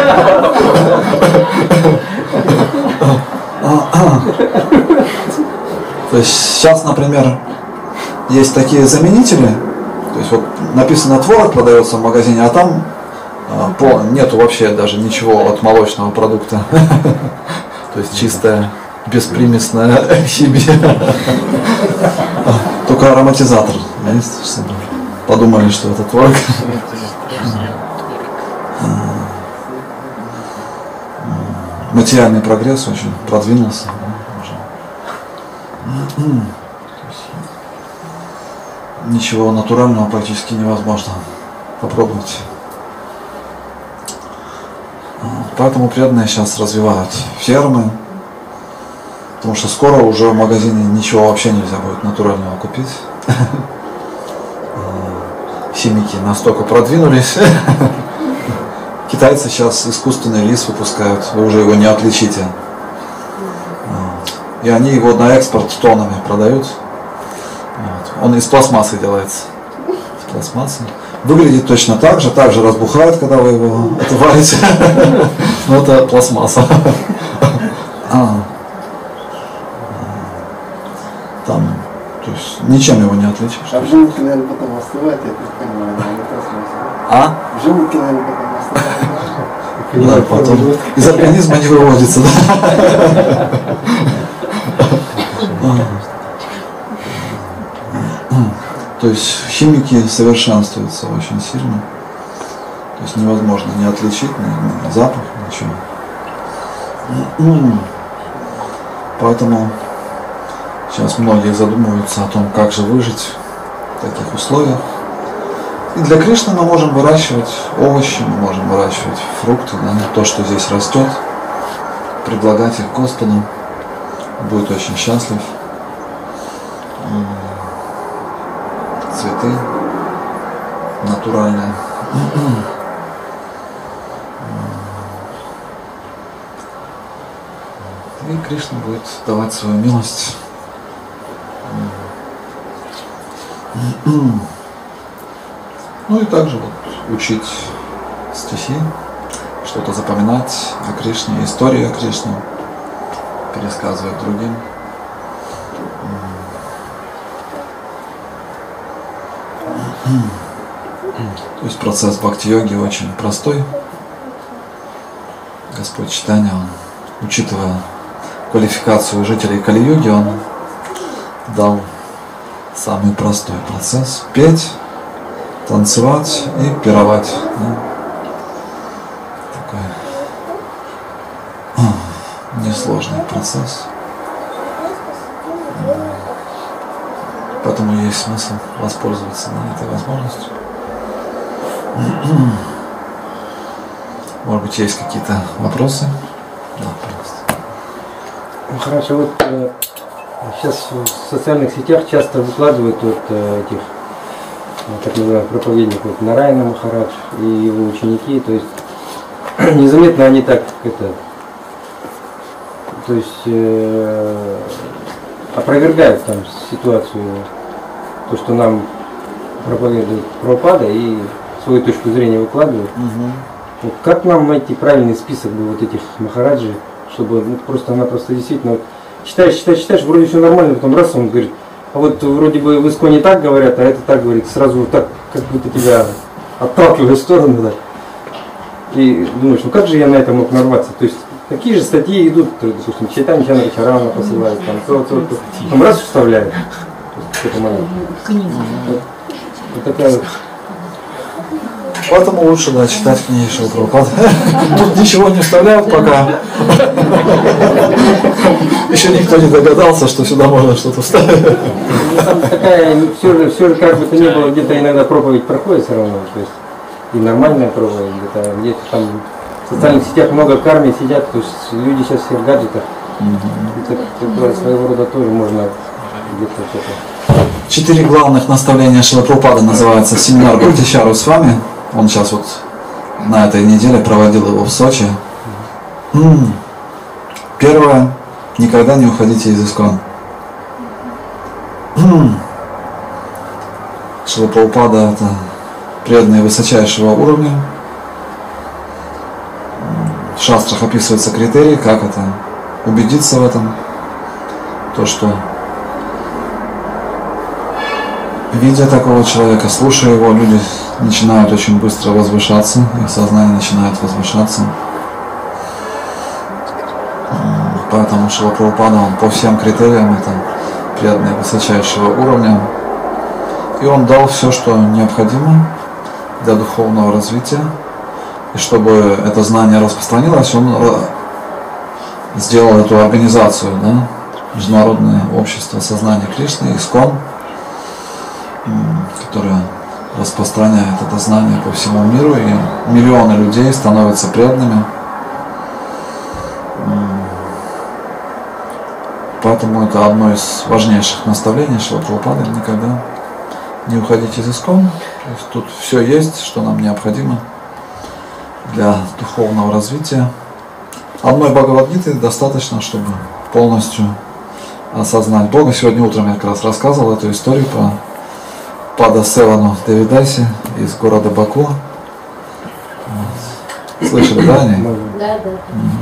То есть сейчас, например, есть такие заменители, то есть вот написано творог продается в магазине, а там а, нету вообще даже ничего от молочного продукта. То есть чистая, беспримесная химия. Только ароматизатор есть. Подумали, что это творог. Материальный прогресс очень продвинулся. Ничего натурального практически невозможно попробовать. Поэтому преданные сейчас развивают фермы, потому что скоро уже в магазине ничего вообще нельзя будет натурального купить. Химики настолько продвинулись. Китайцы сейчас искусственный лис выпускают, вы уже его не отличите. И они его на экспорт тоннами продают. Вот. Он из пластмассы делается. Из пластмассы. Выглядит точно так же, так же разбухает, когда вы его это варите. Но это пластмасса. Там, то есть, ничем его не отличишь. А в желудке, наверное, потом остывает, я так понимаю, не пластмасса. А? В желудке, наверное, потом остывает. Да, потом из организма не выводится, да? То есть химики совершенствуются очень сильно. То есть невозможно не отличить ни, ни запах, ничего. Поэтому сейчас многие задумываются о том, как же выжить в таких условиях. И для Кришны мы можем выращивать овощи, мы можем выращивать фрукты, да, то, что здесь растет, предлагать их Господу, будет очень счастлив. Цветы натуральные. И Кришна будет давать свою милость. Ну и также вот учить стихи, что-то запоминать о Кришне, историю о Кришне, пересказывать другим. То есть процесс бхакти-йоги очень простой. Господь Чайтанья, он, учитывая квалификацию жителей Кали-юги, он дал самый простой процесс — петь, танцевать и пировать. Да? Такой несложный процесс. Поэтому есть смысл воспользоваться, да, этой возможностью. Может быть, есть какие-то вопросы? Да, пожалуйста. Ну, хорошо, вот э, сейчас в социальных сетях часто выкладывают вот, э, этих, вот, так называемых проповедников, вот, Нараяна Махарадж и его ученики, то есть незаметно они так, это, то есть э, опровергают там ситуацию, то, что нам проповедует Прабхупада, и свою точку зрения выкладывают. Угу. Вот как нам найти правильный список бы вот этих Махараджи, чтобы ну, просто-напросто действительно вот, читаешь, читаешь, читаешь, вроде все нормально, потом раз он говорит, а вот вроде бы в Исконе так говорят, а это так говорит, сразу вот так, как будто тебя отталкивает в сторону, да. И думаешь, ну как же я на это мог нарваться? То есть какие же статьи идут, допустим, Чайтанья Чаритамриту посылают, там, то, то, то, там раз вставляют. Вот, вот такая вот. Поэтому лучше, да, читать книги Шрилы Прабхупады. Тут ничего не вставляют пока. Еще никто не догадался, что сюда можно что-то вставить. Ну, там такая, все же, все же как бы то ни было, где-то иногда проповедь проходит все равно. То есть и нормальная проповедь, где-то где-то там в социальных сетях много карми сидят, то есть люди сейчас все в гаджетах. Это, это своего рода тоже можно где-то что-то. Четыре главных наставления Шрилы Прабхупады называется семинар Бхактичару с вами. Он сейчас вот на этой неделе проводил его в Сочи. М-м. Первое. Никогда не уходите из ИСККОН. М-м. Шрила Прабхупада — это преданные высочайшего уровня. В шастрах описываются критерии, как это убедиться в этом. То, что видя такого человека, слушая его, люди начинают очень быстро возвышаться, их сознание начинает возвышаться. Поэтому Шрила Прабхупада, он по всем критериям, это преданные высочайшего уровня. И он дал все, что необходимо для духовного развития. И чтобы это знание распространилось, он сделал эту организацию, да, Международное общество сознания Кришны, ИСККОН, которое распространяет это знание по всему миру, и миллионы людей становятся преданными. Поэтому это одно из важнейших наставлений Шрилы Прабхупады: никогда не уходить из ИСККОН. То есть тут все есть, что нам необходимо для духовного развития. Одной Бхагавад-гиты достаточно, чтобы полностью осознать Бога. Сегодня утром я как раз рассказывал эту историю про Пада Севану Девидаси из города Баку. Вот. Слышали, да, они? Да, да.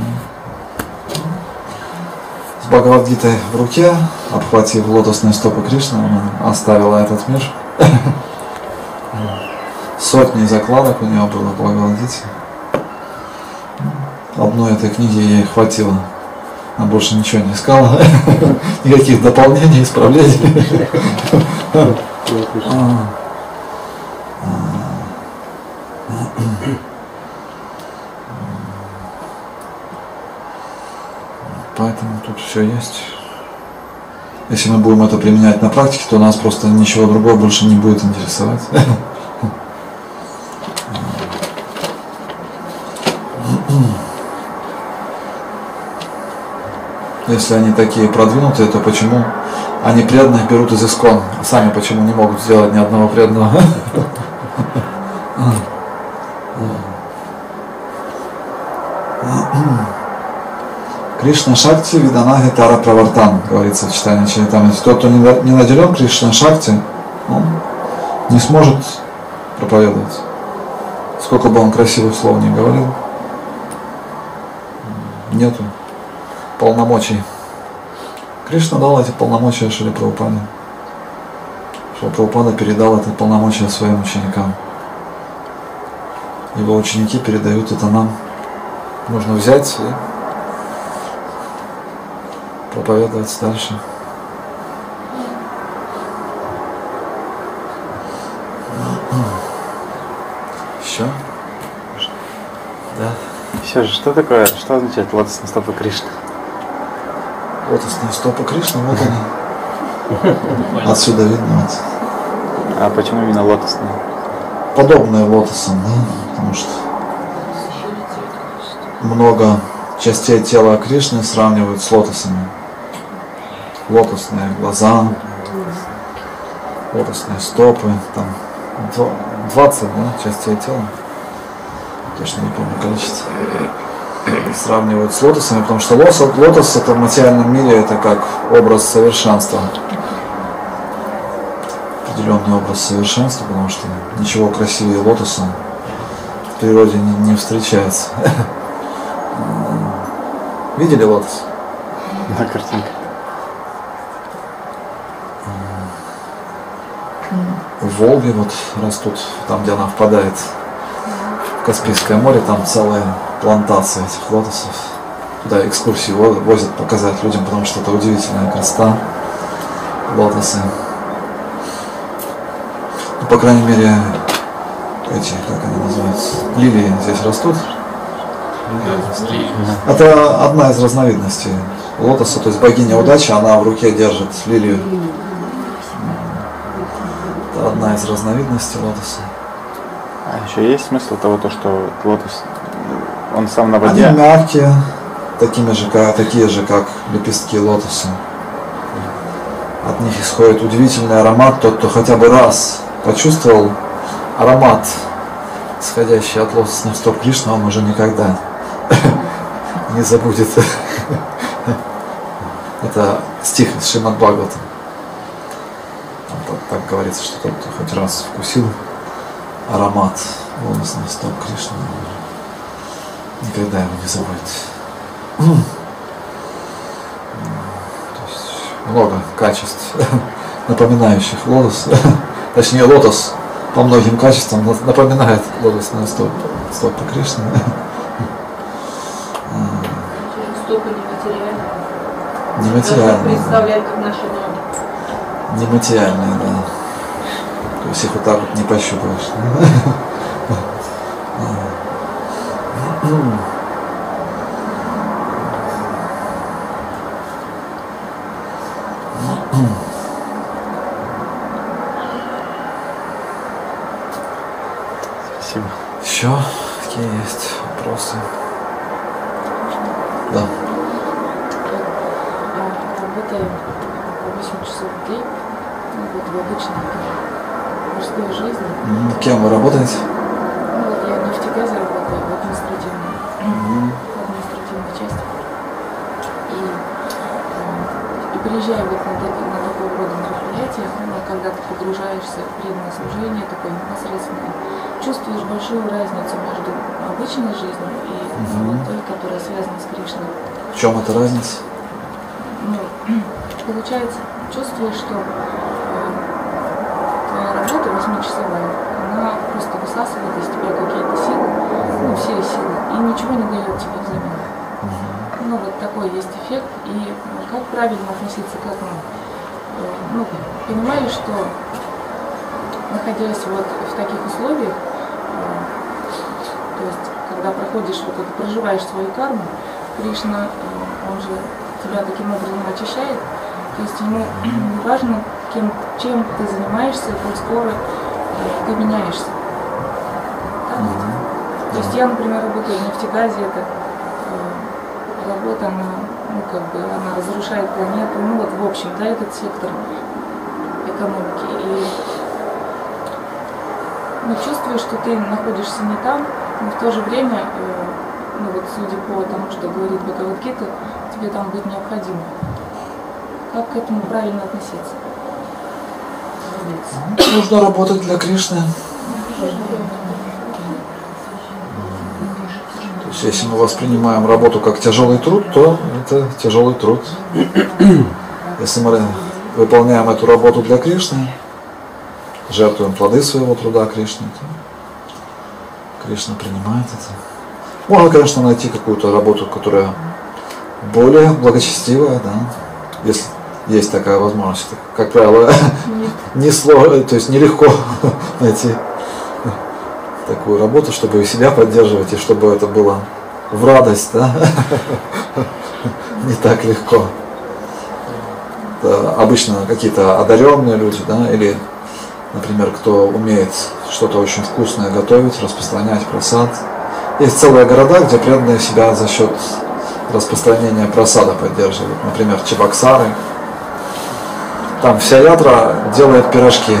С Бхагавад-гитой в руке, обхватив лотосные стопы Кришны, он оставила этот мир. Сотни закладок у него было в Бхагавад-гите. Одной этой книги ей хватило. Она больше ничего не искала. Никаких дополнений, исправлений. Поэтому тут все есть. Если мы будем это применять на практике, то нас просто ничего другого больше не будет интересовать. Если они такие продвинутые, то почему они преданных берут из ИСККОН, а сами почему не могут сделать ни одного преданного? Кришна Шакти Виданаги Тара Правартан, говорится в читании Чаритамрити. Тот, кто не наделен Кришна Шакти, он не сможет проповедовать. Сколько бы он красивых слов ни говорил, нету полномочий. Кришна дал эти полномочия Шриле Прабхупаде. Шрила Прабхупада передал это полномочия своим ученикам. Его ученики передают это нам. Нужно взять и проповедовать дальше. Еще? Да. Еще же, что такое, что означает лотосные стопы Кришны? Лотосные стопы Кришны, вот они. Отсюда видно. Вот. А почему именно лотосные? Подобные лотосам, да? Потому что много частей тела Кришны сравнивают с лотосами. Лотосные глаза, лотосные стопы, там двадцать, да, частей тела. Точно не помню количество. Сравнивают с лотосами, потому что лотос, лотос это в материальном мире это как образ совершенства. Определенный образ совершенства, потому что ничего красивее лотоса в природе не, не встречается. Видели лотос? На картинке. В Волге вот растут, там где она впадает в Каспийское море, там целые плантации этих лотосов. Туда экскурсии возят показать людям, потому что это удивительная красота, лотосы. Ну, по крайней мере, эти, как они называются, лилии здесь растут. Да, стри- Это одна из разновидностей лотоса, то есть богиня удачи, она в руке держит лилию. Это одна из разновидностей лотоса. А еще есть смысл того, то, что лотос, он сам на Они воде? мягкие, такими же, как, такие же, как лепестки лотоса. От них исходит удивительный аромат. Тот, кто хотя бы раз почувствовал аромат, исходящий от лотосных стоп Кришны, он уже никогда не забудет. Это стих из Шримад Бхагаватам. Там так, так говорится, что тот, кто хоть раз вкусил аромат лотосных стоп Кришны, никогда его не забудет. То есть много качеств, напоминающих лотос. Точнее, лотос по многим качествам напоминает лотосные стопы, стопы Кришны. Стопы нематериальные. Нематериальные. Представляют как наши ноги. Нематериальные, да. То есть их вот так вот не пощупаешь. Спасибо. Еще какие есть вопросы? Да. Работаем по восемь часов в день, ну, вот в обычной мужской жизни. М, Кем вы работаете? Ну, вот я в нефтегазе работаю в административной, в административной части. И, э, и приезжаю вот на, таки- на такого рода мероприятия, ну, когда ты погружаешься в преданное служение, такое непосредственное, чувствуешь большую разницу между обычной жизнью и Мгм. той, которая связана с Кришной. В чем эта разница? Ну, получается, чувствуешь, что э, твоя работа восьмичасовая, она просто высасывает из тебя какие-то силы, ну, все силы, и ничего не дает тебе взамен. Ну, вот такой есть эффект, и ну, как правильно относиться к этому? Э, ну, понимаешь, что находясь вот в таких условиях, э, то есть, когда проходишь, вот это, проживаешь свою карму, Кришна, э, он же тебя таким образом очищает, то есть ему не важно, кем, чем ты занимаешься, коль скоро э, ты меняешься. Так ведь? То есть я, например, работаю в нефтегазе, это э, работа, она, ну, как бы, она разрушает планету, ну вот в общем, да, этот сектор экономики. И ну, чувствуешь, что ты находишься не там, но в то же время, э, ну вот судя по тому, что говорит Бхагавад-гита, тебе там быть необходимо. Как к этому правильно относиться? Нужно работать для Кришны. То есть, если мы воспринимаем работу как тяжелый труд, то это тяжелый труд. Если мы выполняем эту работу для Кришны, жертвуем плоды своего труда Кришне, то Кришна принимает это. Можно, конечно, найти какую-то работу, которая более благочестивая, да, если есть такая возможность. Как правило, не сложно, то есть нелегко найти такую работу, чтобы себя поддерживать и чтобы это было в радость, да? Не так легко. Это обычно какие-то одаренные люди, да, или, например, кто умеет что-то очень вкусное готовить, распространять прасад. Есть целые города, где преданные себя за счет распространения прасада поддерживают. Например, Чебоксары. Там вся ятра делает пирожки.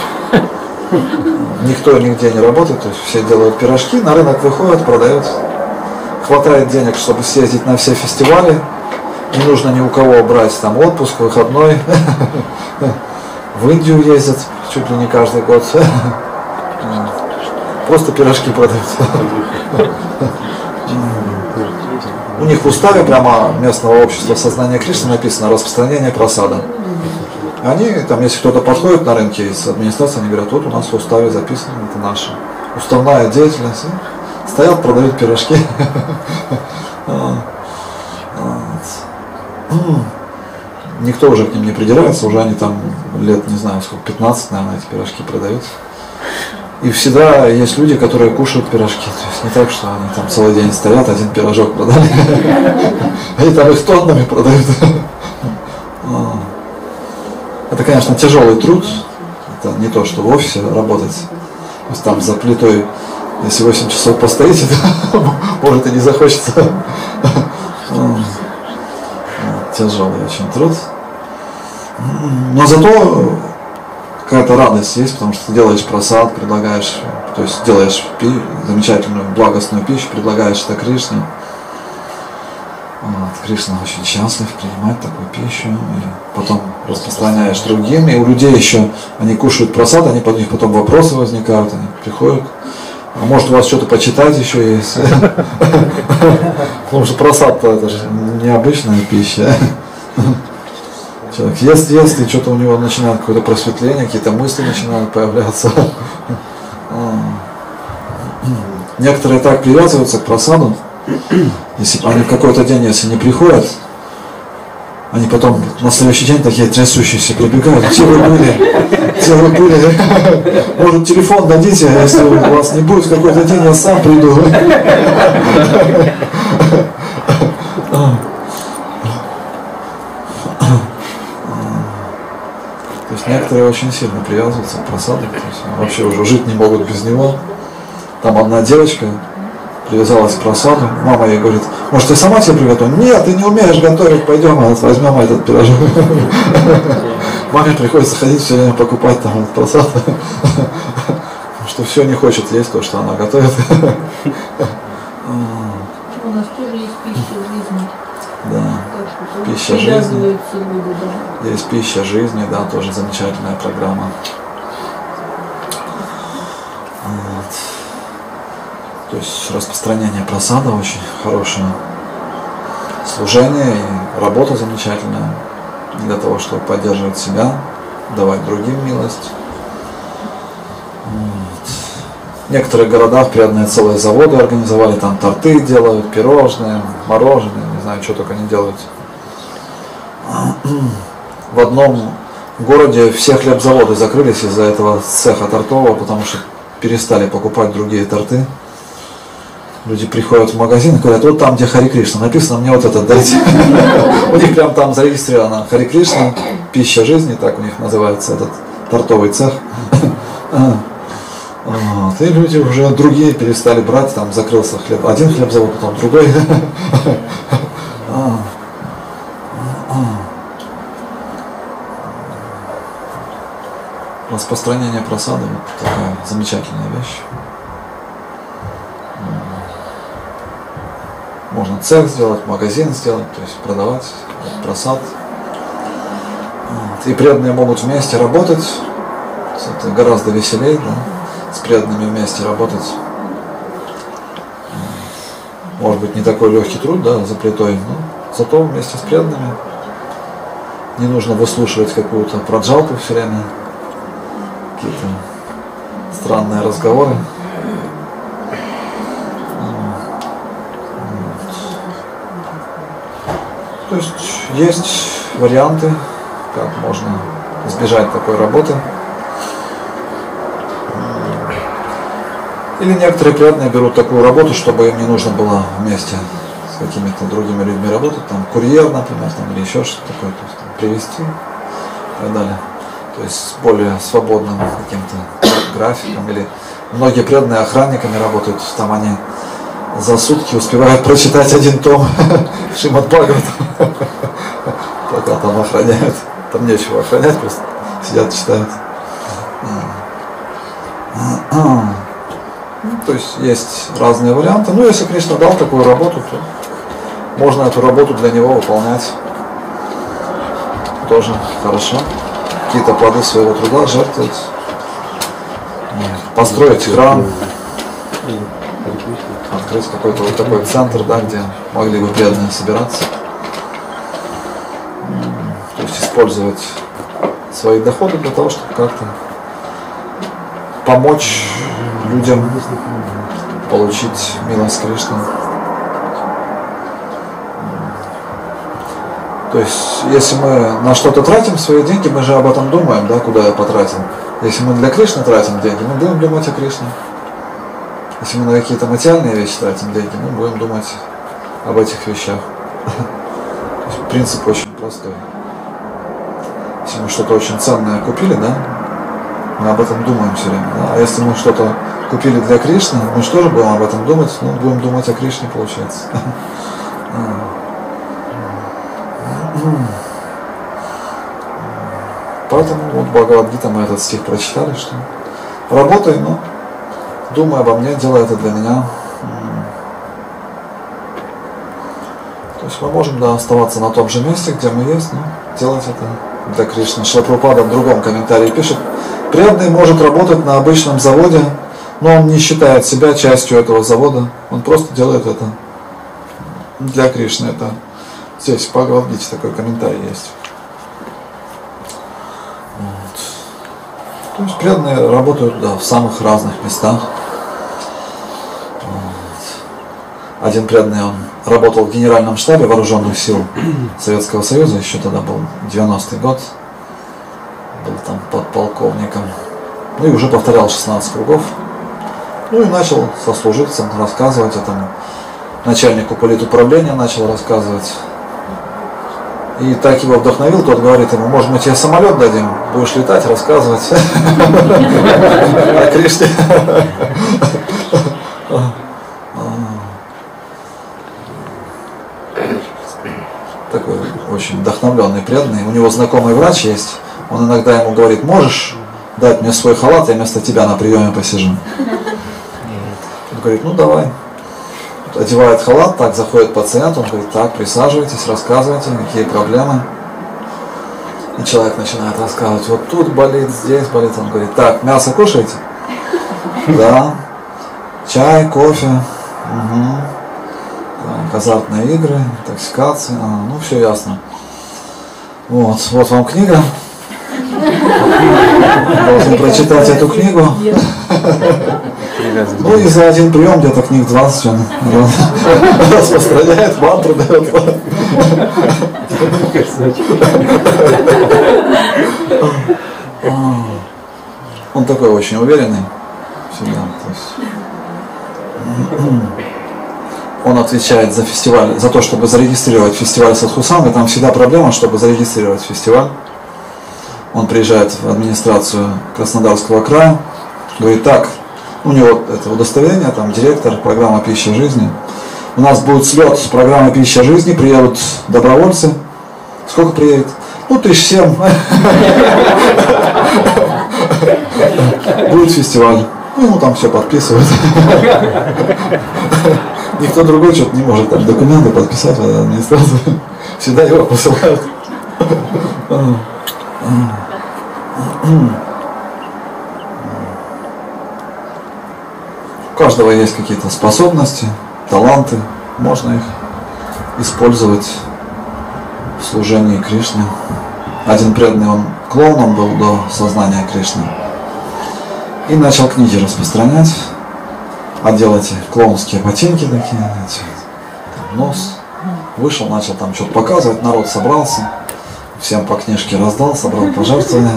Никто нигде не работает, то есть все делают пирожки, на рынок выходят, продают. Хватает денег, чтобы съездить на все фестивали. Не нужно ни у кого брать там отпуск, выходной. В Индию ездят чуть ли не каждый год. Просто пирожки продают. У них в уставе прямо местного общества сознания Кришны написано распространение прасада. Они, там, если кто-то подходит на рынке из администрации, они говорят, вот у нас в уставе записано, это наша уставная деятельность. Стоят, продают пирожки. Никто уже к ним не придирается, уже они там лет, не знаю, сколько, пятнадцать, наверное, эти пирожки продают. И всегда есть люди, которые кушают пирожки. То есть не так, что они там целый день стоят, один пирожок продали. Они там их тоннами продают. Это, конечно, тяжелый труд. Это не то, что в офисе работать. То есть там за плитой, если восемь часов постоите, то может и не захочется. Тяжелый очень труд. Но зато какая-то радость есть, потому что ты делаешь просад, предлагаешь, то есть делаешь пи, замечательную благостную пищу, предлагаешь это Кришне. Вот, Кришна очень счастлив принимать такую пищу, и потом распространяешь другим, и у людей еще, они кушают просад, они под них потом вопросы возникают, они приходят, а может у вас что-то почитать еще есть, потому что просад-то это же необычная пища. Человек ест, ест, и что-то у него начинает какое-то просветление, какие-то мысли начинают появляться. Некоторые так привязываются к просаду, если они в какой-то день, если не приходят, они потом на следующий день такие трясущиеся прибегают. Где вы были? Где вы были? Может, телефон дадите, если у вас не будет в какой-то день, я сам приду. То есть некоторые очень сильно привязываются к просаду, то есть вообще уже жить не могут без него. Там одна девочка привязалась к просаду, мама ей говорит, может, ты сама себе приготовишь? Нет, ты не умеешь готовить, пойдем, возьмем этот пирожок. Маме приходится ходить все время покупать там этот просад, потому что все не хочет есть то, что она готовит. У нас тоже есть пища жизни. Да, пища жизни. Есть пища жизни, да, тоже замечательная программа. Вот. То есть распространение просада очень хорошее. Служение и работа замечательная для того, чтобы поддерживать себя, давать другим милость. Вот. В некоторых городах преданные целые заводы организовали, там торты делают, пирожные, мороженое, не знаю, что только они делают. В одном городе все хлебзаводы закрылись из-за этого цеха тортового, потому что перестали покупать другие торты. Люди приходят в магазин и говорят, вот там, где Хари Кришна написано, мне вот это дайте. У них прям там зарегистрировано Хари Кришна, пища жизни, так у них называется этот тортовый цех. Вот. И люди уже другие перестали брать, там закрылся хлеб, один хлебзавод, потом другой. Распространение просада вот такая замечательная вещь. Можно цех сделать, магазин сделать, то есть продавать просад. Вот. И преданные могут вместе работать. Это гораздо веселее, да? С преданными вместе работать. Может быть, не такой легкий труд, да, за плитой, но зато вместе с преданными не нужно выслушивать какую-то праджалпу все время, какие-то странные разговоры. То есть есть варианты, как можно избежать такой работы. Или некоторые преданные берут такую работу, чтобы им не нужно было вместе с какими-то другими людьми работать, там курьер, например, там, или еще что-то такое, то есть, там, привезти и так далее. То есть с более свободным каким-то графиком. Или многие преданные охранниками работают, там они за сутки успевают прочитать один том Шримад Бхагаватам, пока там охраняют. Там нечего охранять, просто сидят, читают. То есть есть разные варианты. Ну, если Кришна дал такую работу, то можно эту работу для него выполнять. Тоже хорошо. Какие-то плоды своего труда жертвовать. Построить храм. Открыть какой-то вот такой центр, да, где могли бы преданные собираться. То есть использовать свои доходы для того, чтобы как-то помочь людям получить милость Кришны. То есть, если мы на что-то тратим свои деньги, мы же об этом думаем, да, куда я потратил. Если мы для Кришны тратим деньги, мы будем думать о Кришне. Если мы на какие-то материальные вещи тратим деньги, мы будем думать об этих вещах. Принцип очень простой. Если мы что-то очень ценное купили, да, мы об этом думаем все время. Да? А если мы что-то купили для Кришны, мы что же будем об этом думать? Ну, будем думать о Кришне, получается. Поэтому вот Бхагавад-гита мы этот стих прочитали, что работай, но думай обо мне, делай это для меня. То есть мы можем, да, оставаться на том же месте, где мы есть, но делать это для Кришны. Шрила Прабхупада в другом комментарии пишет: преданный может работать на обычном заводе, но он не считает себя частью этого завода, он просто делает это для Кришны. Это здесь в Бхагавад-гите такой комментарий есть. Вот. То есть преданные работают, да, в самых разных местах. Вот. Один преданный, он работал в генеральном штабе вооруженных сил Советского Союза, еще тогда был девяностый год, был там подполковником, ну и уже повторял шестнадцать кругов, ну и начал сослуживцам рассказывать этому начальнику политуправления, начал рассказывать. И так его вдохновил, тот говорит ему: может, мы тебе самолет дадим, будешь летать, рассказывать о Кришне. Такой очень вдохновленный, преданный. У него знакомый врач есть, он иногда ему говорит: можешь дать мне свой халат, я вместо тебя на приеме посижу. Он говорит: ну давай. Одевает халат, так заходит пациент, он говорит: так, присаживайтесь, рассказывайте, какие проблемы. И человек начинает рассказывать: вот тут болит, здесь болит. Он говорит: так, мясо кушаете? Да. Чай, кофе, угу. Так, азартные игры, интоксикация, а, ну все ясно. Вот, вот вам книга. Должен прочитать эту книгу. Ну и за один прием где-то книг двадцать он распространяет, мантру дает. Он такой очень уверенный всегда. То есть, он отвечает за фестиваль, за то, чтобы зарегистрировать фестиваль Садхусанга. Там всегда проблема, чтобы зарегистрировать фестиваль. Он приезжает в администрацию Краснодарского края, говорит: так, у него это удостоверение, там директор программы «Пища жизни». У нас будет слет с программы «Пища жизни», приедут добровольцы. Сколько приедет? Ну, тысяч семь. Будет фестиваль. Ну, ему там все подписывают. Никто другой что-то не может там документы подписать в администрацию. Всегда его посылают. У каждого есть какие-то способности, таланты, можно их использовать в служении Кришне. Один преданный, он клоуном был до сознания Кришны и начал книги распространять, одел эти клоунские ботинки такие, эти, там, нос, вышел, начал там что-то показывать, народ собрался, всем по книжке раздал, собрал пожертвования.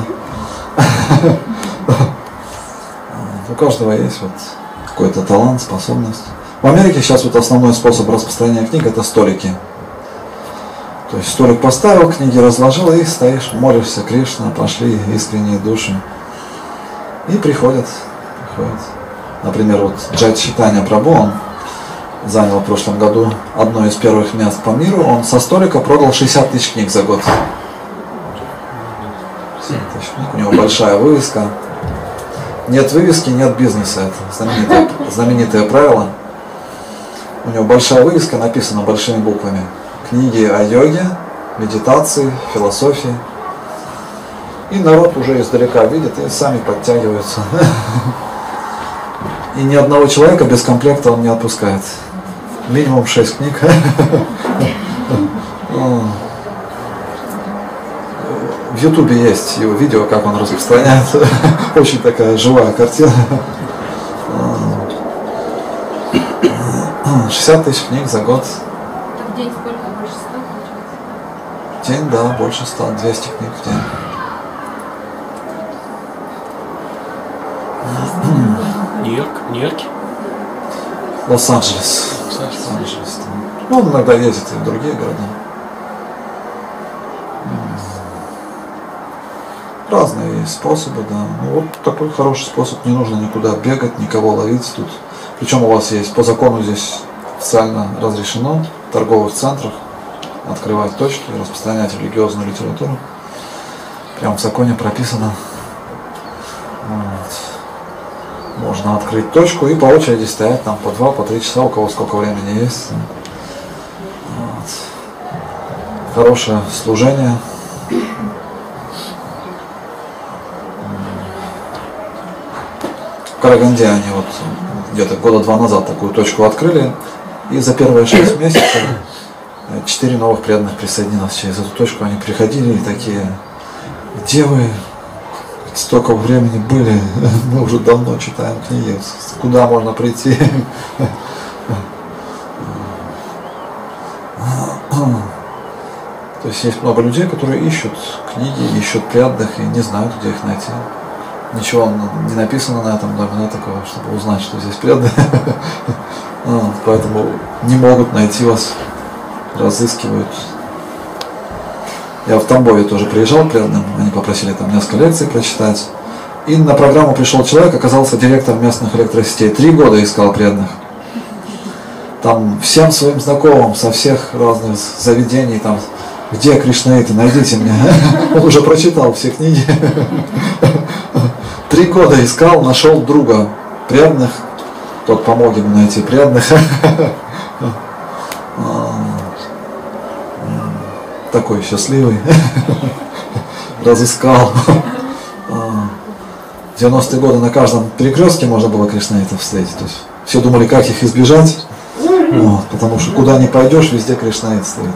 У каждого есть вот какой-то талант, способность. В Америке сейчас вот основной способ распространения книг — это столики. То есть столик поставил, книги разложил, и стоишь, молишься: Кришна, пошли искренние души. И приходят, приходят. Например, вот Джай Чайтанья Прабху, он занял в прошлом году одно из первых мест по миру. Он со столика продал шестьдесят тысяч книг за год. шестьдесят тысяч книг, у него большая вывеска. Нет вывески, нет бизнеса. Это знаменитое, знаменитое правило. У него большая вывеска, написана большими буквами: книги о йоге, медитации, философии. И народ уже издалека видит и сами подтягиваются. И ни одного человека без комплекта он не отпускает. Минимум шесть книг. В Ютубе есть его видео, как он распространяет. Очень такая живая картина. шестьдесят тысяч книг за год. В день сколько? Больше ста получается? В день, да, больше ста, двести книг в день. Нью-Йорк? Нью-Йорке? Лос-Анджелес. Лос-Анджелес. Ну, он иногда ездит и в другие города. Разные способы, да. Ну, вот такой хороший способ. Не нужно никуда бегать, никого ловить тут. Причем у вас есть, по закону здесь официально разрешено в торговых центрах открывать точки, распространять религиозную литературу. Прям в законе прописано. Вот. Можно открыть точку и по очереди стоять там по два, по три часа, у кого сколько времени есть. Вот. Хорошее служение. В Караганде они вот где-то года два назад такую точку открыли, и за первые шесть месяцев четыре новых преданных присоединилось через эту точку. Они приходили и такие: где вы столько времени были, мы уже давно читаем книги, куда можно прийти? То есть есть много людей, которые ищут книги, ищут преданных и не знают, где их найти. Ничего не написано на этом доме, да, такого, чтобы узнать, что здесь преданные. Поэтому не могут найти вас, разыскивают. Я в Тамбове тоже приезжал к преданным, они попросили там несколько лекций прочитать. И на программу пришел человек, оказался директором местных электросетей. Три года искал преданных. Там всем своим знакомым со всех разных заведений, там, где кришнаиты, найдите меня. Он уже прочитал все книги. Три года искал, нашел друга преданных. Тот помог ему найти преданных. Такой счастливый. Разыскал. В девяностые годы на каждом перекрестке можно было кришнаитов встретить. То есть все думали, как их избежать. Вот, потому что куда ни пойдешь, везде кришнаит стоит.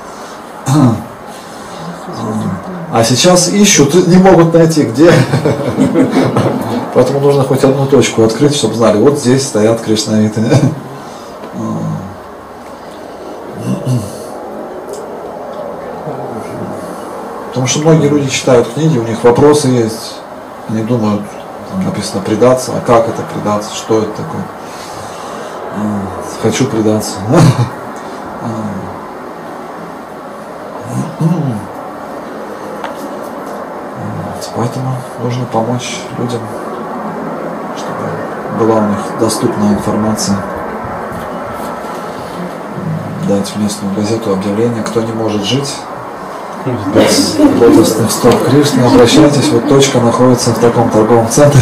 А сейчас ищут, не могут найти где. Поэтому нужно хоть одну точку открыть, чтобы знали, вот здесь стоят кришнаиты. Потому что многие люди читают книги, у них вопросы есть. Они думают, там написано предаться, а как это предаться, что это такое. Хочу предаться. Поэтому нужно помочь людям, чтобы была у них доступная информация. Дать в местную газету объявление, кто не может жить без лотосных стоп Кришны, обращайтесь, вот точка находится в таком торговом центре.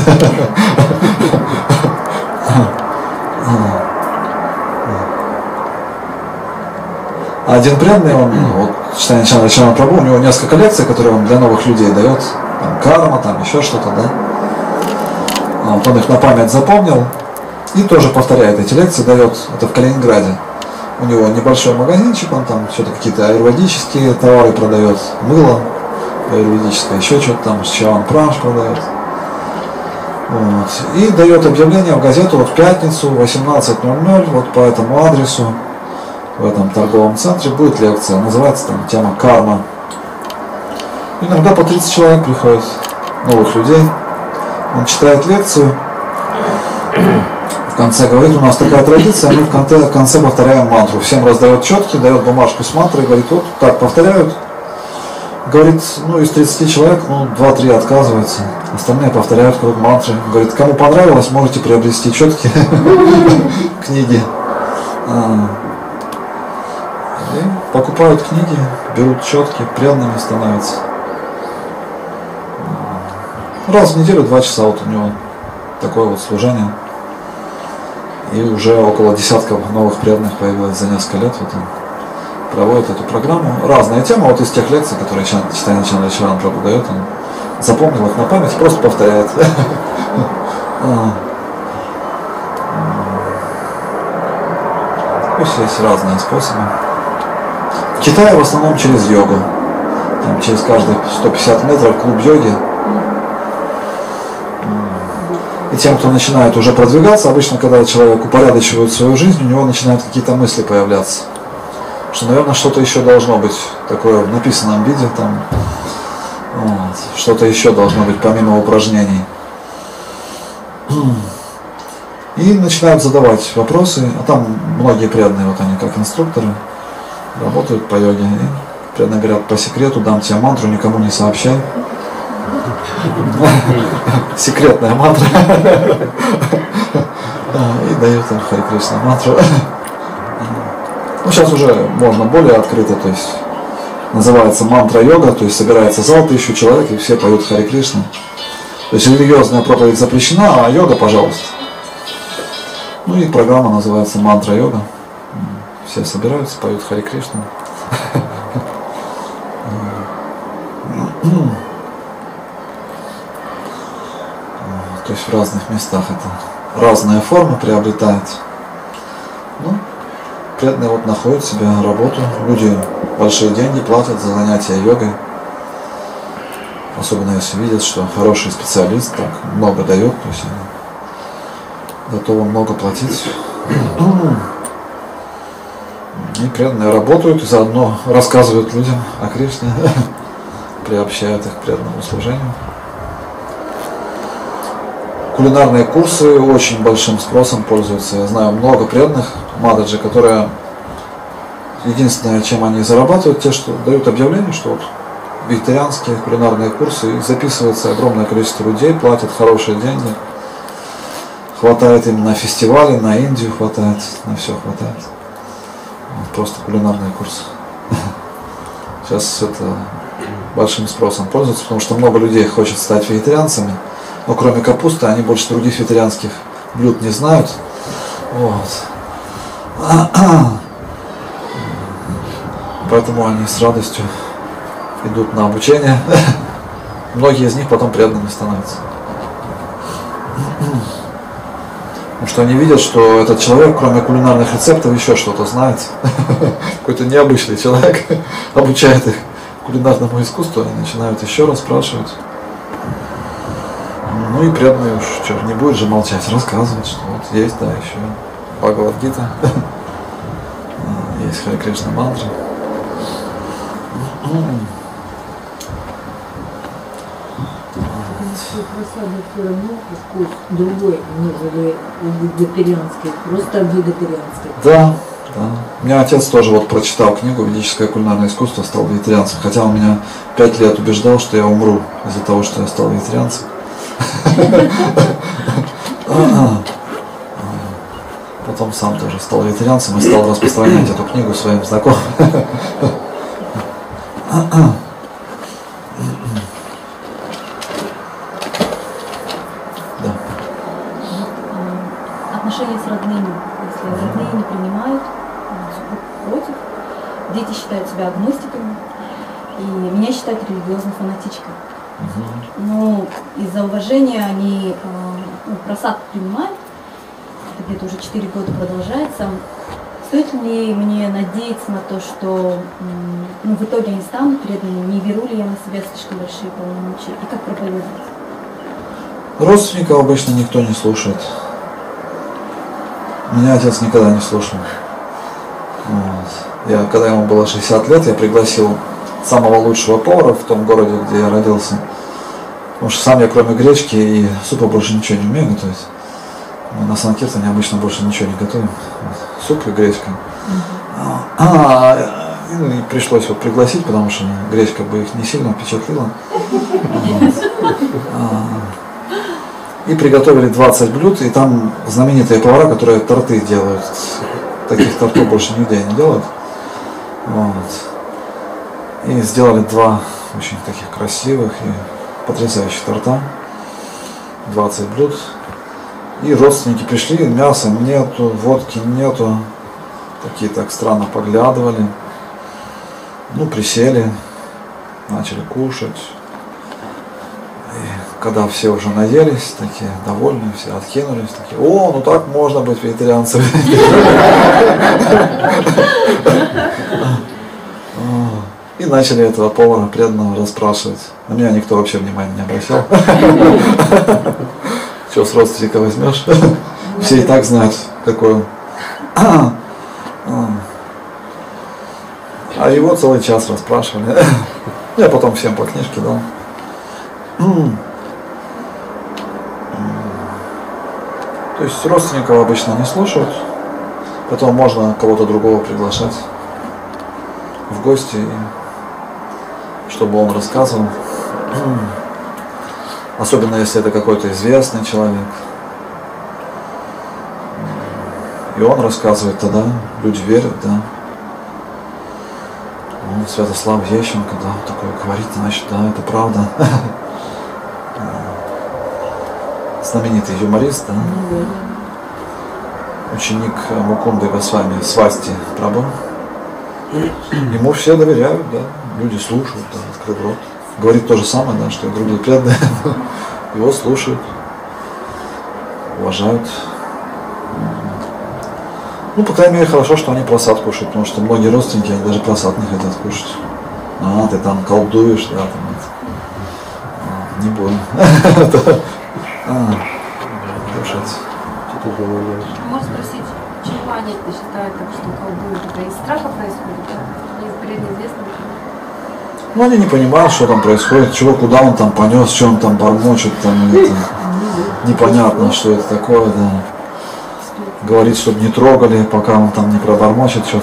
Один преданный, он, вот, читая начало Чарана Прабху, у него несколько лекций, которые он для новых людей дает, там, карма, там еще что-то, да. Вот, он их на память запомнил и тоже повторяет эти лекции, дает, это в Калининграде. У него небольшой магазинчик, он там что-то какие-то аюрведические товары продает, мыло аюрведическое, еще что-то там, Чаван Праш продает. Вот. И дает объявление в газету вот в пятницу, восемнадцать ноль ноль, вот по этому адресу, в этом торговом центре будет лекция, называется там тема карма. Иногда по тридцать человек приходит, новых людей. Он читает лекцию, в конце говорит, у нас такая традиция, мы в конце, в конце повторяем мантру. Всем раздает четки, дает бумажку с мантрой, говорит, вот так повторяют. Говорит, ну из тридцати человек, ну два-три отказываются, остальные повторяют круг мантры. Говорит, кому понравилось, можете приобрести четки, книги. И покупают книги, берут четки, преданными становятся. Раз в неделю, два часа вот у него такое вот служение. И уже около десятка новых преданных появилось за несколько лет. Вот он проводит эту программу. Разные темы, вот из тех лекций, которые читание Чарана Чарана Прабху дает, он запомнил их на память, просто повторяет. Есть разные способы. В Китае в основном через йогу. Там через каждые сто пятьдесят метров клуб йоги. И тем, кто начинает уже продвигаться, обычно, когда человек упорядочивает свою жизнь, у него начинают какие-то мысли появляться. Что, наверное, что-то еще должно быть такое в написанном виде, там, вот, что-то еще должно быть помимо упражнений. И начинают задавать вопросы, а там многие преданные, вот они как инструкторы, работают по йоге. И преданные говорят, по секрету дам тебе мантру, никому не сообщай. Секретная мантра. И дают им Харе Кришна мантру. Ну, сейчас уже можно более открыто, то есть называется мантра йога, то есть собирается зал, тысячу человек, и все поют Харе Кришна. То есть религиозная проповедь запрещена, а йога, пожалуйста. Ну и программа называется мантра йога. Все собираются, поют Харе Кришна. То есть в разных местах это разная форма приобретает. Ну, преданные вот находят себе работу. Люди большие деньги платят за занятия йогой. Особенно если видят, что хороший специалист так много дает, то есть они готовы много платить. И преданные работают и заодно рассказывают людям о Кришне, приобщают их к преданному служению. Кулинарные курсы очень большим спросом пользуются. Я знаю много преданных мададжи, которые единственное, чем они зарабатывают, те, что дают объявление, что вот вегетарианские кулинарные курсы, и записывается огромное количество людей, платят хорошие деньги. Хватает им на фестивали, на Индию хватает, на все хватает. Просто кулинарные курсы. Сейчас это большим спросом пользуется, потому что много людей хочет стать вегетарианцами, но кроме капусты они больше других вегетарианских блюд не знают. Вот. Поэтому они с радостью идут на обучение. Многие из них потом преданными становятся. Потому что они видят, что этот человек, кроме кулинарных рецептов, еще что-то знает. Какой-то необычный человек обучает их кулинарному искусству, они начинают еще раз спрашивать. Ну и преданный уж что, не будет же молчать, рассказывать, что вот есть, да, еще Бхагавад-гита, есть Харе Кришна мантра. Просада все равно вкус другой, нежели вегетарианский, просто вегетарианский. Да, да. У меня отец тоже вот прочитал книгу «Ведическое кулинарное искусство», стал вегетарианцем, хотя он меня пять лет убеждал, что я умру из-за того, что я стал вегетарианцем. Потом сам тоже стал вегетарианцем и стал распространять эту книгу своим знакомым. Да. Отношения с родными. Если родные не принимают, супруг против, дети считают себя агностиками, и меня считают религиозной фанатичкой. Угу. Но из-за уважения они э, ну, просадку принимают, это где-то уже четыре года продолжается. Стоит ли мне надеяться на то, что ну, в итоге они станут преданными, не беру ли я на себя слишком большие полномочия, и как проповедовать? Родственников обычно никто не слушает. Меня отец никогда не слушал. Вот. Я, когда ему было шестьдесят лет, я пригласил самого лучшего повара в том городе, где я родился. Потому что сам я, кроме гречки и супа, больше ничего не умею готовить. Мы на Санкиртане обычно больше ничего не готовим. Вот. Суп и гречка. Mm-hmm. а, и пришлось вот пригласить, потому что гречка бы их не сильно впечатлила. И приготовили двадцать блюд, и там знаменитые повара, которые торты делают. Таких тортов больше нигде не делают. Вот. И сделали два очень таких красивых и потрясающих торта. двадцать блюд. И родственники пришли, мяса нету, водки нету. Такие так странно поглядывали. Ну, присели, начали кушать. И когда все уже наелись, такие довольные, все откинулись, такие: о, ну так можно быть вегетарианцем. И начали этого повара преданного расспрашивать. На меня никто вообще внимания не обращал. Что с родственника возьмешь? Все и так знают, какой он. А его целый час расспрашивали. Я потом всем по книжке дал. То есть родственников обычно не слушают, потом можно кого-то другого приглашать в гости, чтобы он рассказывал. Особенно если это какой-то известный человек. И он рассказывает, тогда люди верят, да. Ну, Святослав Ещенко, да, такое говорит, значит, да, это правда. Знаменитый юморист, да. Ученик Мукунды Госвами Свасти Прабху. Ему все доверяют, да, люди слушают, да, открыв рот. Говорит то же самое, да, что и другие преданные. Его слушают, уважают. Ну, по крайней мере, хорошо, что они просад кушают, потому что многие родственники, они даже просад не хотят кушать. А, ты там колдуешь, да, там это. А, не буду. А, кушать. Можно спросить, чего они считают, что колдуют? Это из страха происходит, да? Из бреда известно? Ну, они не понимают, что там происходит, чего, куда он там понес, что он там бормочет, там, это, непонятно, что это такое, да. Говорит, чтобы не трогали, пока он там не пробормочет что-то.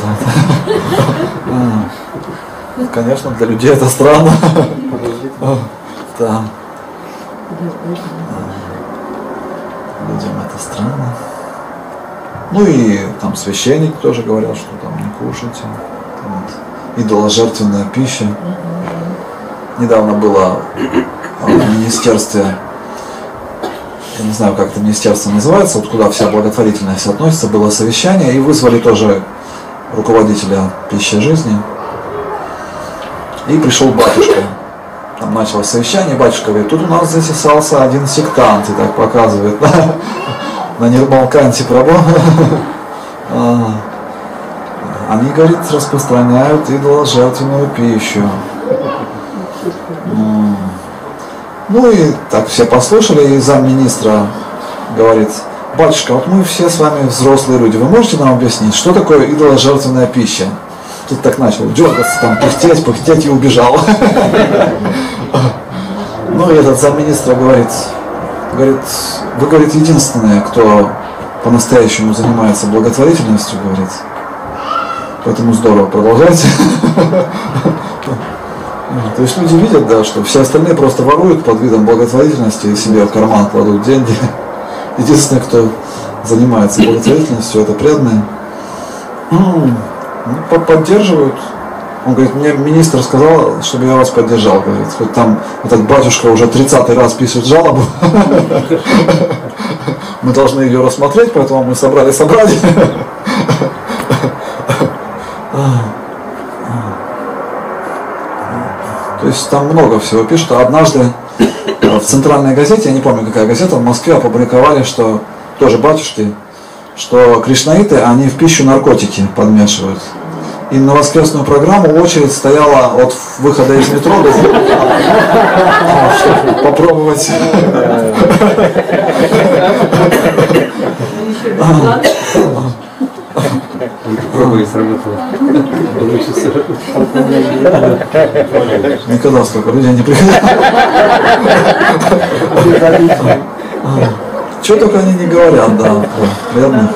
Конечно, для людей это странно. Да. Людям это странно. Ну и там священник тоже говорил, что там не кушайте. Идоложертвенная пища. Недавно было в министерстве, я не знаю, как это министерство называется, вот куда вся благотворительность относится, было совещание, и вызвали тоже руководителя пищи жизни. И пришел батюшка. Там началось совещание, батюшка говорит, тут у нас засесался один сектант, и так показывает на, на Нирмалканте Прабху. Они, говорит, распространяют идоложертвенную пищу. Ну и так все послушали, и замминистра говорит, батюшка, вот мы все с вами взрослые люди, вы можете нам объяснить, что такое идоложертвенная пища? Тут так начал дергаться, там, пыхтеть, пыхтеть и убежал. Ну и этот замминистра говорит, говорит, вы, говорит, единственные, кто по-настоящему занимается благотворительностью, говорит. Поэтому здорово, продолжайте. То есть люди видят, да, что все остальные просто воруют под видом благотворительности и себе в карман кладут деньги. Единственное, кто занимается благотворительностью, это преданные. Ну, поддерживают. Он говорит, мне министр сказал, чтобы я вас поддержал, говорит. Хоть там этот батюшка уже тридцатый раз пишет жалобу. Мы должны ее рассмотреть, поэтому мы собрали собрание. То есть там много всего пишут. Однажды в центральной газете, я не помню какая газета, в Москве опубликовали, что тоже батюшки, что кришнаиты, они в пищу наркотики подмешивают. И на воскресную программу очередь стояла от выхода из метро, чтобы попробовать. Пробуй, сработало. Никогда столько людей не приходило. Чего только они не говорят, да, преданных.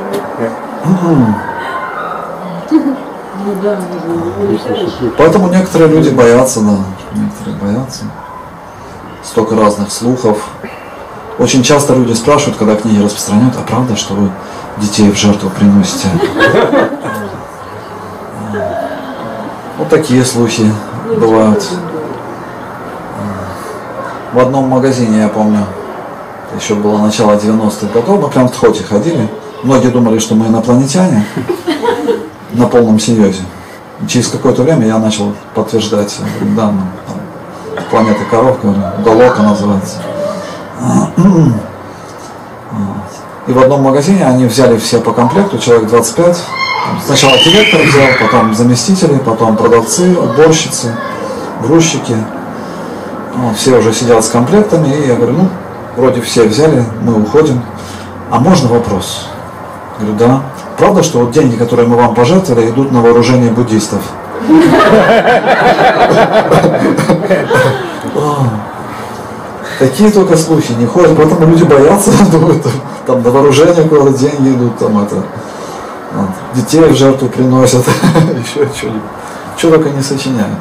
Поэтому некоторые люди боятся, да, некоторые боятся. Столько разных слухов. Очень часто люди спрашивают, когда книги распространяют, а правда, что вы детей в жертву приносите? Вот такие слухи бывают. В одном магазине, я помню, еще было начало девяностых годов, мы прям в Тхоте ходили. Многие думали, что мы инопланетяне, на полном серьезе. И через какое-то время я начал подтверждать, да, ну, планета коров, Голока называется. И в одном магазине они взяли все по комплекту, человек двадцать пять. Сначала директор взял, потом заместители, потом продавцы, уборщицы, грузчики. Вот, все уже сидят с комплектами, и я говорю, ну, вроде все взяли, мы уходим. А можно вопрос? Говорю, да. Правда, что вот деньги, которые мы вам пожертвовали, идут на вооружение буддистов? Такие только слухи не ходят, поэтому люди боятся, думают, там на вооружение куда-то деньги идут, там это, вот, детей в жертву приносят, еще что-нибудь. Что только не сочиняют.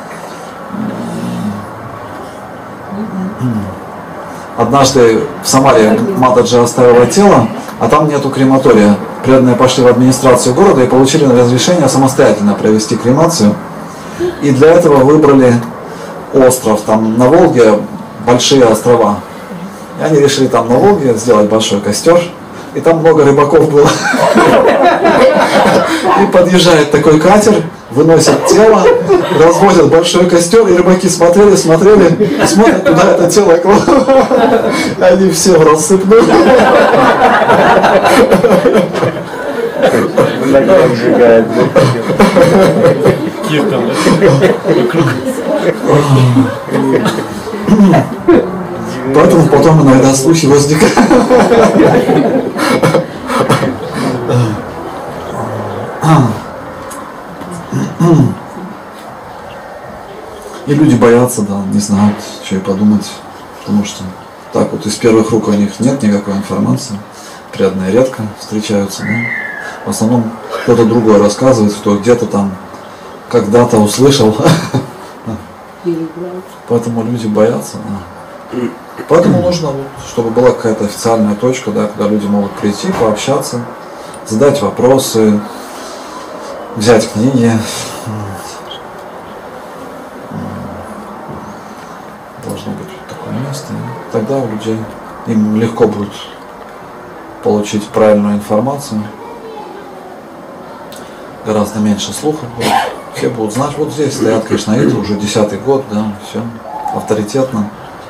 Однажды в Самаре Матаджи оставила тело, а там нету крематория. Преданные пошли в администрацию города и получили разрешение самостоятельно провести кремацию. И для этого выбрали остров, там на Волге большие острова. И они решили там на Волге сделать большой костер, и там много рыбаков было. И подъезжает такой катер, выносят тело, разводят большой костер, и рыбаки смотрели, смотрели, и смотрят, куда это тело кладут. Они все в рассыпную. Киртом, Поэтому потом иногда слухи возникают. И люди боятся, да, не знают, что и подумать, потому что так вот из первых рук у них нет никакой информации, преданные редко встречаются, но в основном кто-то другой рассказывает, кто где-то там когда-то услышал, поэтому люди боятся, да. Поэтому нужно, чтобы была какая-то официальная точка, да, куда люди могут прийти, пообщаться, задать вопросы, взять книги. Должно быть такое место. И тогда у людей им легко будет получить правильную информацию. Гораздо меньше слухов будет. Все будут знать, вот здесь стоят кришнаиты уже десятый год, да, все авторитетно.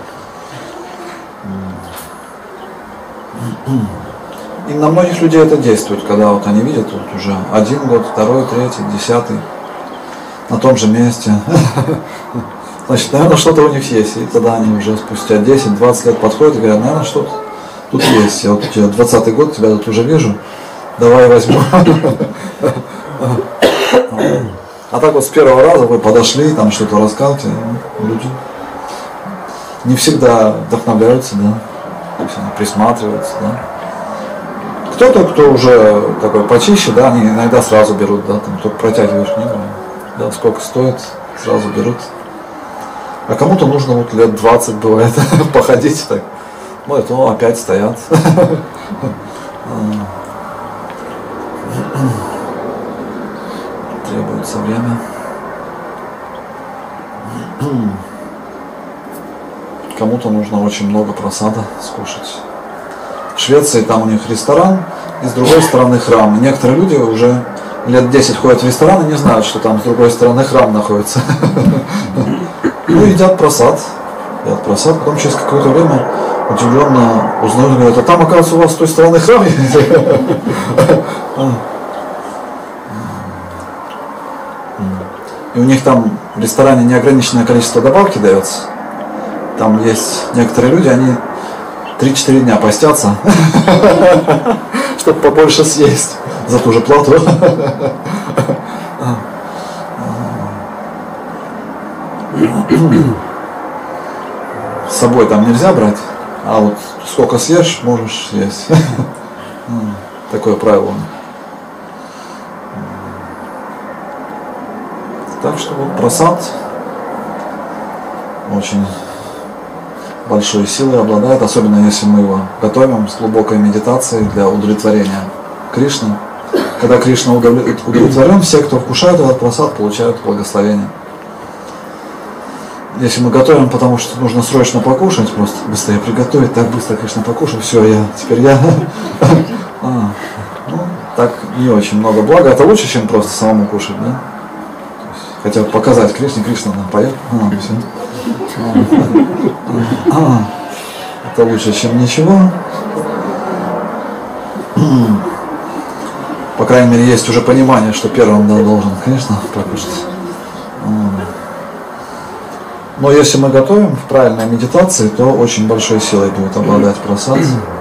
И на многих людей это действует, когда вот они видят вот уже один год, второй, третий, десятый на том же месте. Значит, наверное, что-то у них есть. И тогда они уже спустя десять-двадцать лет подходят и говорят, наверное, что-то тут есть. Я вот у тебя двадцатый год, тебя тут уже вижу, давай возьму. А так вот с первого раза вы подошли, там что-то рассказываете, люди не всегда вдохновляются, да, присматриваются, да. Кто-то, кто уже такой почище, да, они иногда сразу берут, да, там только протягиваешь книгу, да, сколько стоит, сразу берут. А кому-то нужно вот лет двадцать бывает походить так. Ну, это ну, опять стоят. Требуется время. Кому-то нужно очень много просада скушать. В Швеции там у них ресторан, и с другой стороны храм. И некоторые люди уже лет десять ходят в ресторан и не знают, что там с другой стороны храм находится. Ну, едят просад. Едят просад, потом через какое-то время удивленно узнают, говорят, а там, оказывается, у вас с той стороны храм. И у них там в ресторане неограниченное количество добавки дается. Там есть некоторые люди, они три-четыре дня постятся, чтобы побольше съесть за ту же плату. С собой там нельзя брать, а вот сколько съешь, можешь съесть. Такое правило. Так что вот просад очень большой силой обладает, особенно если мы его готовим с глубокой медитацией для удовлетворения Кришны. Когда Кришна удовлетворен, все, кто вкушает этот просад, получают благословение. Если мы готовим, потому что нужно срочно покушать, просто быстрее приготовить, так быстро, Кришна, покушал, все, я, теперь я. А, ну, так не очень много блага, это лучше, чем просто самому кушать, да? Хотя бы показать Кришне, Кришна нам поет, а, все. А, это лучше, чем ничего. По крайней мере, есть уже понимание, что первым да, должен, конечно, покушать. Но если мы готовим в правильной медитации, то очень большой силой будет обладать просад.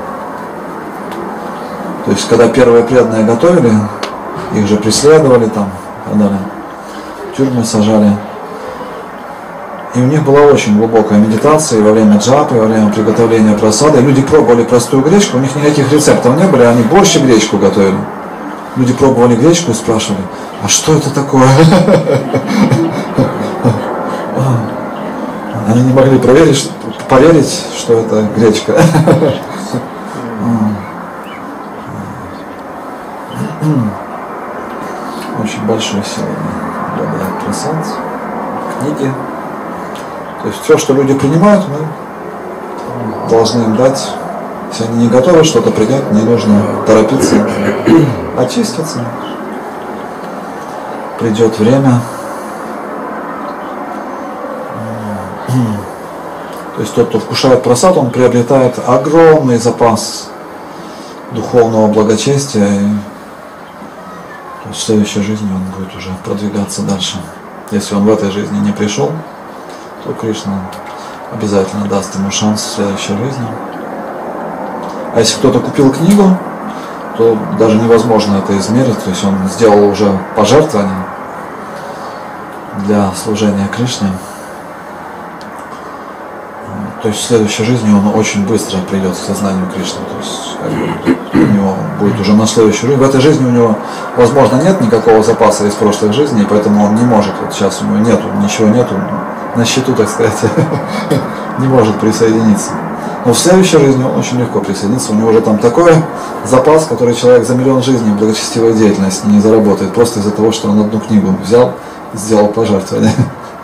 То есть, когда первые преданные готовили, их же преследовали там, и так далее, тюрьмы сажали. И у них была очень глубокая медитация и во время джапы, и во время приготовления прасады. Люди пробовали простую гречку, у них никаких рецептов не было, они борщ и гречку готовили. Люди пробовали гречку и спрашивали, а что это такое? Они не могли проверить, поверить, что это гречка. Очень большой сегодня обладает прасад, книги. То есть все, что люди принимают, мы должны им дать. Если они не готовы, что-то придет, не нужно торопиться, очиститься. Придет время. То есть тот, кто вкушает прасад, он приобретает огромный запас духовного благочестия, и в следующей жизни он будет уже продвигаться дальше. Если он в этой жизни не пришел, то Кришна обязательно даст ему шанс в следующей жизни. А если кто-то купил книгу, то даже невозможно это измерить, то есть он сделал уже пожертвование для служения Кришне. То есть в следующей жизни он очень быстро придет к сознанию Кришны. То есть как бы, у него будет уже на следующую жизнь. В этой жизни у него, возможно, нет никакого запаса из прошлых жизней, поэтому он не может, вот сейчас у него нету, ничего нету, на счету, так сказать, не может присоединиться. Но в следующей жизни он очень легко присоединится. У него уже там такой запас, который человек за миллион жизней благочестивой деятельности не заработает, просто из-за того, что он одну книгу взял и сделал пожертвование.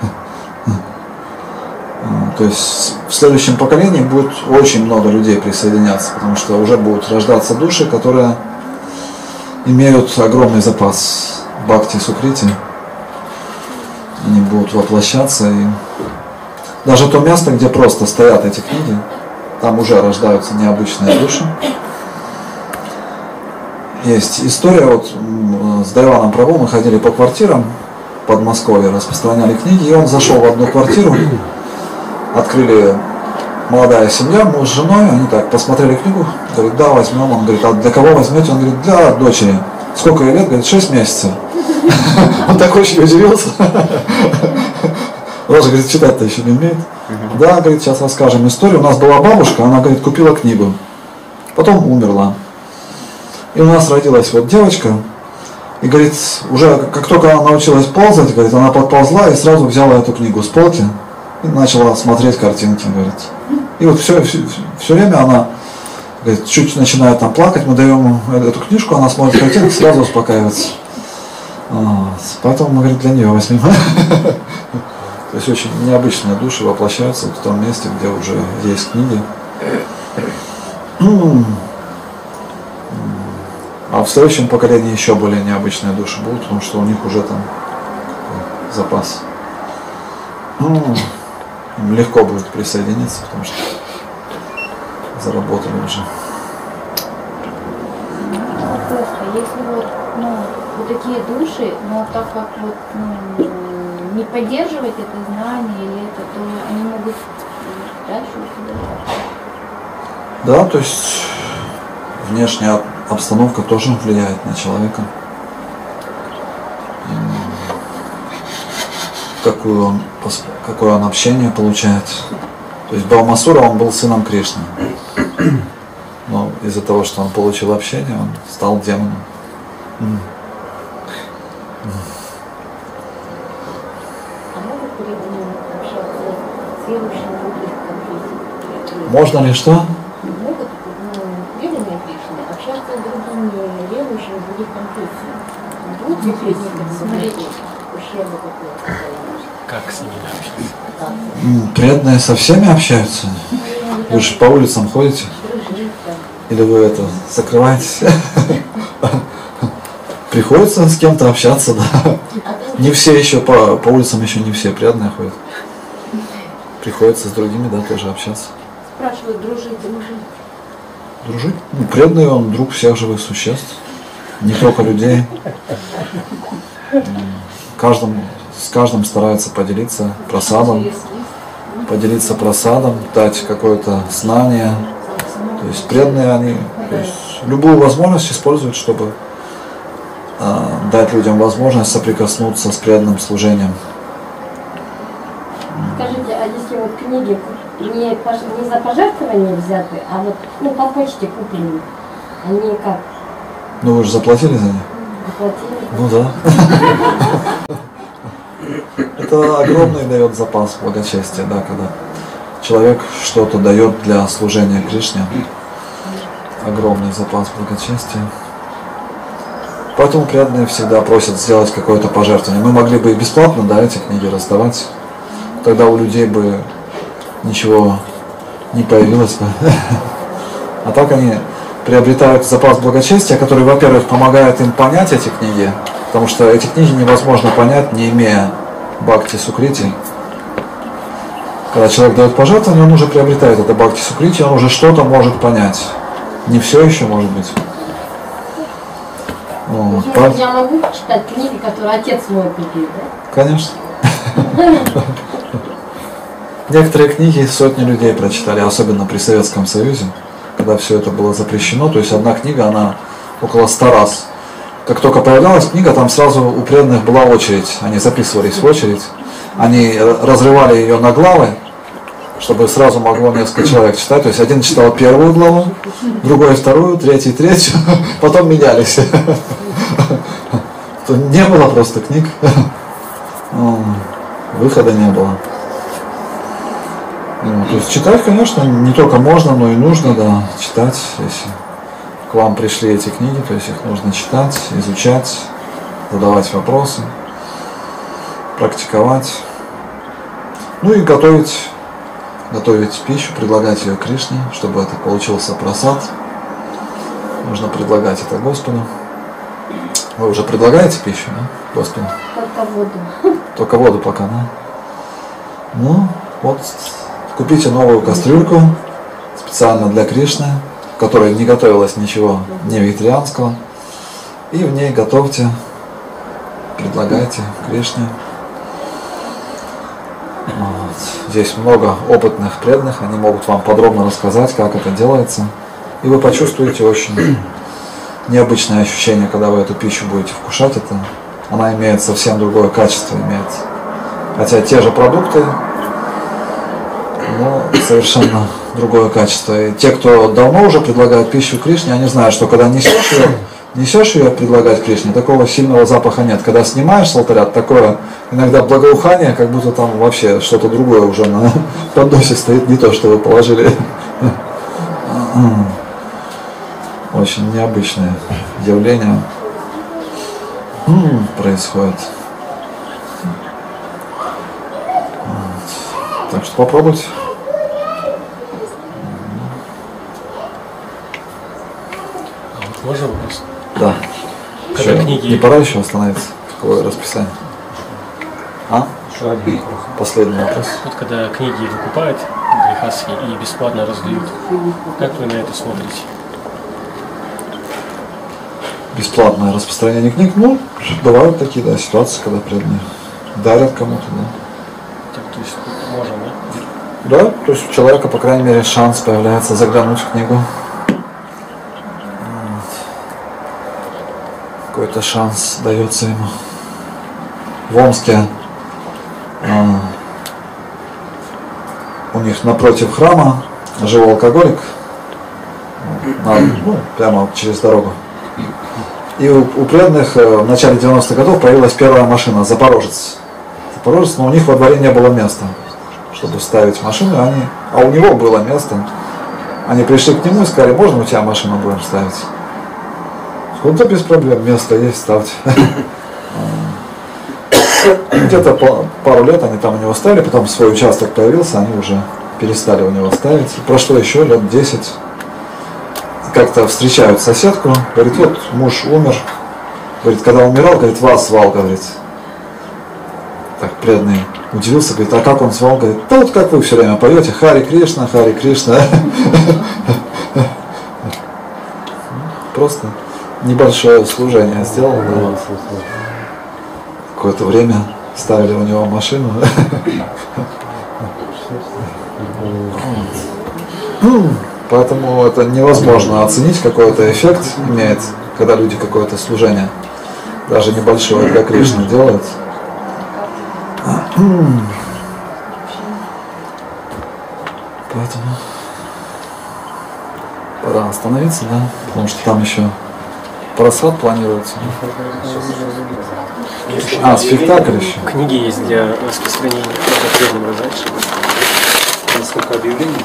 То есть в следующем поколении будет очень много людей присоединяться, потому что уже будут рождаться души, которые имеют огромный запас бхакти сукрити. Они будут воплощаться, и даже то место, где просто стоят эти книги, там уже рождаются необычные души. Есть история, вот с Дайваном Прабhu мы ходили по квартирам в Подмосковье, распространяли книги, и он зашел в одну квартиру. Открыли молодая семья, муж с женой, они так посмотрели книгу, говорит, да, возьмем. Он говорит, а для кого возьмете? Он говорит, для дочери. Сколько ей лет? Говорит, шесть месяцев. Он так очень удивился. Даже, говорит, читать-то еще не умеет. Да, говорит, сейчас расскажем историю. У нас была бабушка, она, говорит, купила книгу, потом умерла. И у нас родилась вот девочка, и, говорит, уже как только она научилась ползать, говорит, она подползла и сразу взяла эту книгу с полки и начала смотреть картинки, говорит. И вот все, все, все время она, говорит, чуть начинает там плакать, мы даем эту книжку, она смотрит картинки, сразу успокаивается. Вот. Поэтому мы, говорит, для нее возьмем. То есть очень необычные души воплощаются в том месте, где уже есть книги. А в следующем поколении еще более необычные души будут, потому что у них уже там запас. Им легко будет присоединиться, потому что заработали уже. Вопрос, а если вот, ну, вот такие души, но так как вот, ну, не поддерживать это знание или это, то они могут дальше удержать? Да, то есть внешняя обстановка тоже влияет на человека. Какую он, какое он общение получает. То есть Бхаумасура, он был сыном Кришны. Но из-за того, что он получил общение, он стал демоном. Можно ли что? Могут преданные Кришны общаться с другими верующими других конфессий. Будут ли преданные смотреть ущербы какие-то? Как с ними общаться? Преданные со всеми общаются. Вы же по улицам ходите? Или вы это закрываетесь? Приходится с кем-то общаться, да. Не все еще по, по улицам еще не все преданные ходят. Приходится с другими, да, тоже общаться. Спрашивают, дружить, дружить. Дружить? Ну, преданный он друг всех живых существ, не только людей. Каждым, с каждым старается поделиться прасадом, поделиться прасадом, дать какое-то знание. То есть преданные они то есть, любую возможность используют, чтобы э, дать людям возможность соприкоснуться с преданным служением. Скажите, такие вот книги не, пож- не за пожертвования взяты, а вот ну, по почте куплены. Они как? Ну вы же заплатили за них? Заплатили? Ну да. Это огромный дает запас благочестия, да, когда человек что-то дает для служения Кришне. Огромный запас благочестия. Поэтому преданные всегда просят сделать какое-то пожертвование. Мы могли бы и бесплатно, да, эти книги раздавать. Тогда у людей бы ничего не появилось бы. А так они приобретают запас благочестия, который, во-первых, помогает им понять эти книги, потому что эти книги невозможно понять, не имея бхакти сукрити. Когда человек дает пожертвование, он уже приобретает это бхакти сукрити, он уже что-то может понять. Не все еще может быть. Вот. Я, я могу читать книги, которые отец мой купил, да? Конечно. Некоторые книги сотни людей прочитали, особенно при Советском Союзе, когда все это было запрещено. То есть одна книга, она около ста раз. Как только появлялась книга, там сразу у преданных была очередь. Они записывались в очередь. Они разрывали ее на главы, чтобы сразу могло несколько человек читать. То есть один читал первую главу, другой вторую, третий третью, потом менялись. Не было просто книг. Выхода не было. То есть читать, конечно, не только можно, но и нужно, да, читать, если к вам пришли эти книги, то есть их нужно читать, изучать, задавать вопросы, практиковать. Ну и готовить, готовить пищу, предлагать ее Кришне, чтобы это получился прасад. Нужно предлагать это Господу. Вы уже предлагаете пищу, да, Господу? Только воду. Только воду пока, да? Ну, вот, купите новую кастрюльку специально для Кришны, в которой не готовилось ничего не вегетарианского. И в ней готовьте, предлагайте Кришне. Вот. Здесь много опытных преданных, они могут вам подробно рассказать, как это делается. И вы почувствуете очень необычное ощущение, когда вы эту пищу будете вкушать. Это, она имеет совсем другое качество, имеет. Хотя те же продукты, но совершенно другое качество. И те, кто давно уже предлагает пищу Кришне, они знают, что когда несешь ее, несешь ее предлагать Кришне, такого сильного запаха нет. Когда снимаешь с алтаря, такое иногда благоухание, как будто там вообще что-то другое уже на подносе стоит, не то, что вы положили. Очень необычное явление происходит. Так что попробуйте. А вот можно вопрос? Да. Когда Еще книги... Не пора еще остановиться? Какое расписание? А? Еще один вопрос. Последний вопрос. Вот когда книги выкупают грехасские и бесплатно раздают, как вы на это смотрите? Бесплатное распространение книг, ну, бывают такие, да, ситуации, когда преданные дарят кому-то, да. Так, то есть можно, да? Да, то есть у человека, по крайней мере, шанс появляется заглянуть в книгу. Вот. Какой-то шанс дается ему. В Омске а, у них напротив храма жил алкоголик, на, ну, прямо через дорогу. И у, у преданных в начале девяностых годов появилась первая машина, Запорожец. Запорожец, но у них во дворе не было места, чтобы ставить машину, они, а у него было место. Они пришли к нему и сказали, можно у тебя машину будем ставить? Он сказал, да без проблем, место есть, ставьте. Где-то пару лет они там у него ставили, потом свой участок появился, они уже перестали у него ставить. Прошло еще лет десять. Как-то встречают соседку, говорит, вот муж умер, говорит, когда умирал, говорит, вас звал, говорит. Так преданный удивился, говорит, а как он звал, говорит, да вот как вы все время поете, Хари Кришна, Хари Кришна. Просто небольшое служение сделал, да. Какое-то время ставили у него машину. Поэтому это невозможно оценить, какой это эффект имеет, когда люди какое-то служение, даже небольшое для Кришны делают. поэтому пора остановиться, да, потому что там еще просад планируется. А, спектакль еще. Книги есть для распространения определенного дальше. Несколько объявлений.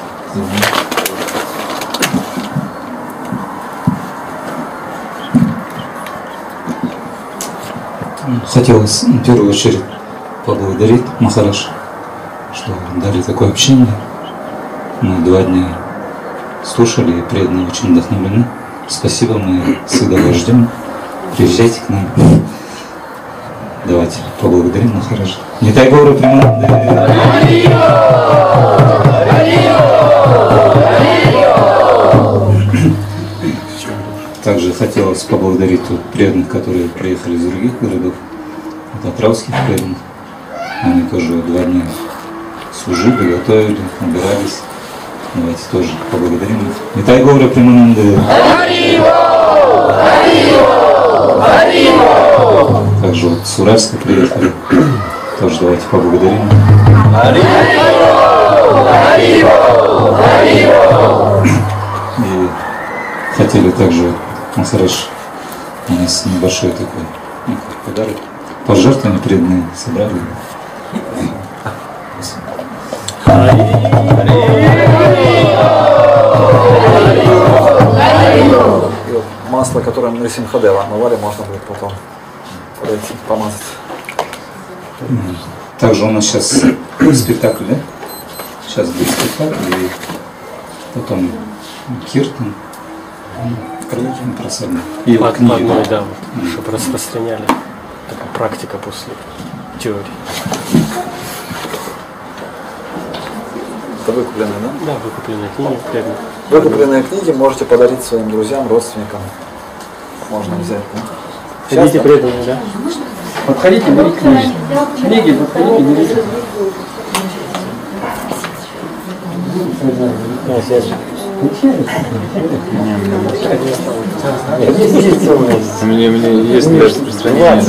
Хотелось в первую очередь поблагодарить Махараш, что дали такое общение. Мы два дня слушали и преданно очень вдохновлены. Спасибо, мы всегда вас ждем. Приезжайте к нам. Давайте поблагодарим Махараджа. Нитай Гаура Примананды. Также хотелось поблагодарить тут преданных, которые приехали из других городов. Это атравских преданных. Они тоже два дня служили, готовили, набирались. Давайте тоже поблагодарим их. Нитай Гаура Примананды. Также вот с Уральска приехали. Тоже давайте поблагодарим. И хотели также Махарадж у нас небольшой такой, ну, подарок. Пожертвования преданные собрали. Масло, которое на Симхадева омывали, можно будет потом подойти, помазать. Также у нас сейчас спектакль, да? Сейчас будет спектакль, и потом киртан, книги просадные. И по одной, да, вот, чтобы распространяли. Такая практика после теории. Это выкупленные, да? Да, выкупленные книги. Преданные. Выкупленные книги можете подарить своим друзьям, родственникам. Можно взять, да? Идите преданные, да? Подходите, берите книги. Книги, подходите, берите. Мне, мне есть для распространения.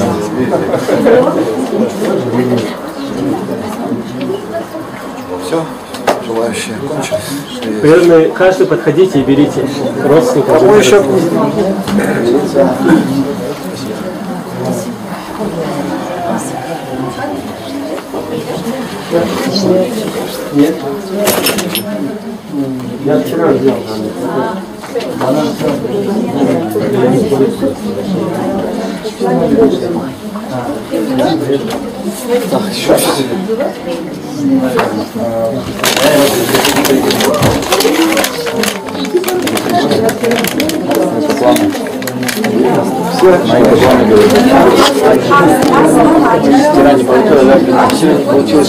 Все, желающие кончились. Преданные, каждый подходите и берите родственников. Мы еще Нет. Я вчера взял. Так, еще чуть-чуть. Все, мои планы были. Вчера не получилось, да? Сегодня не получилось.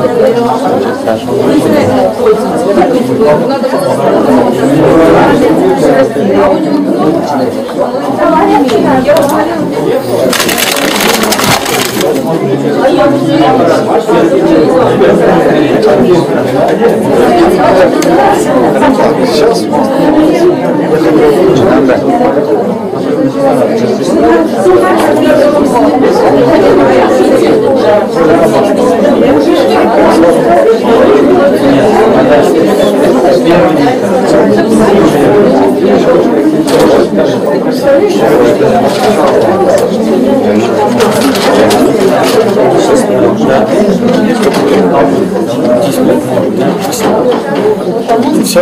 Сейчас все?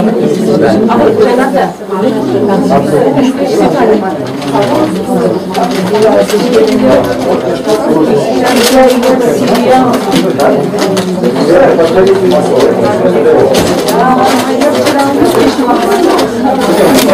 Да.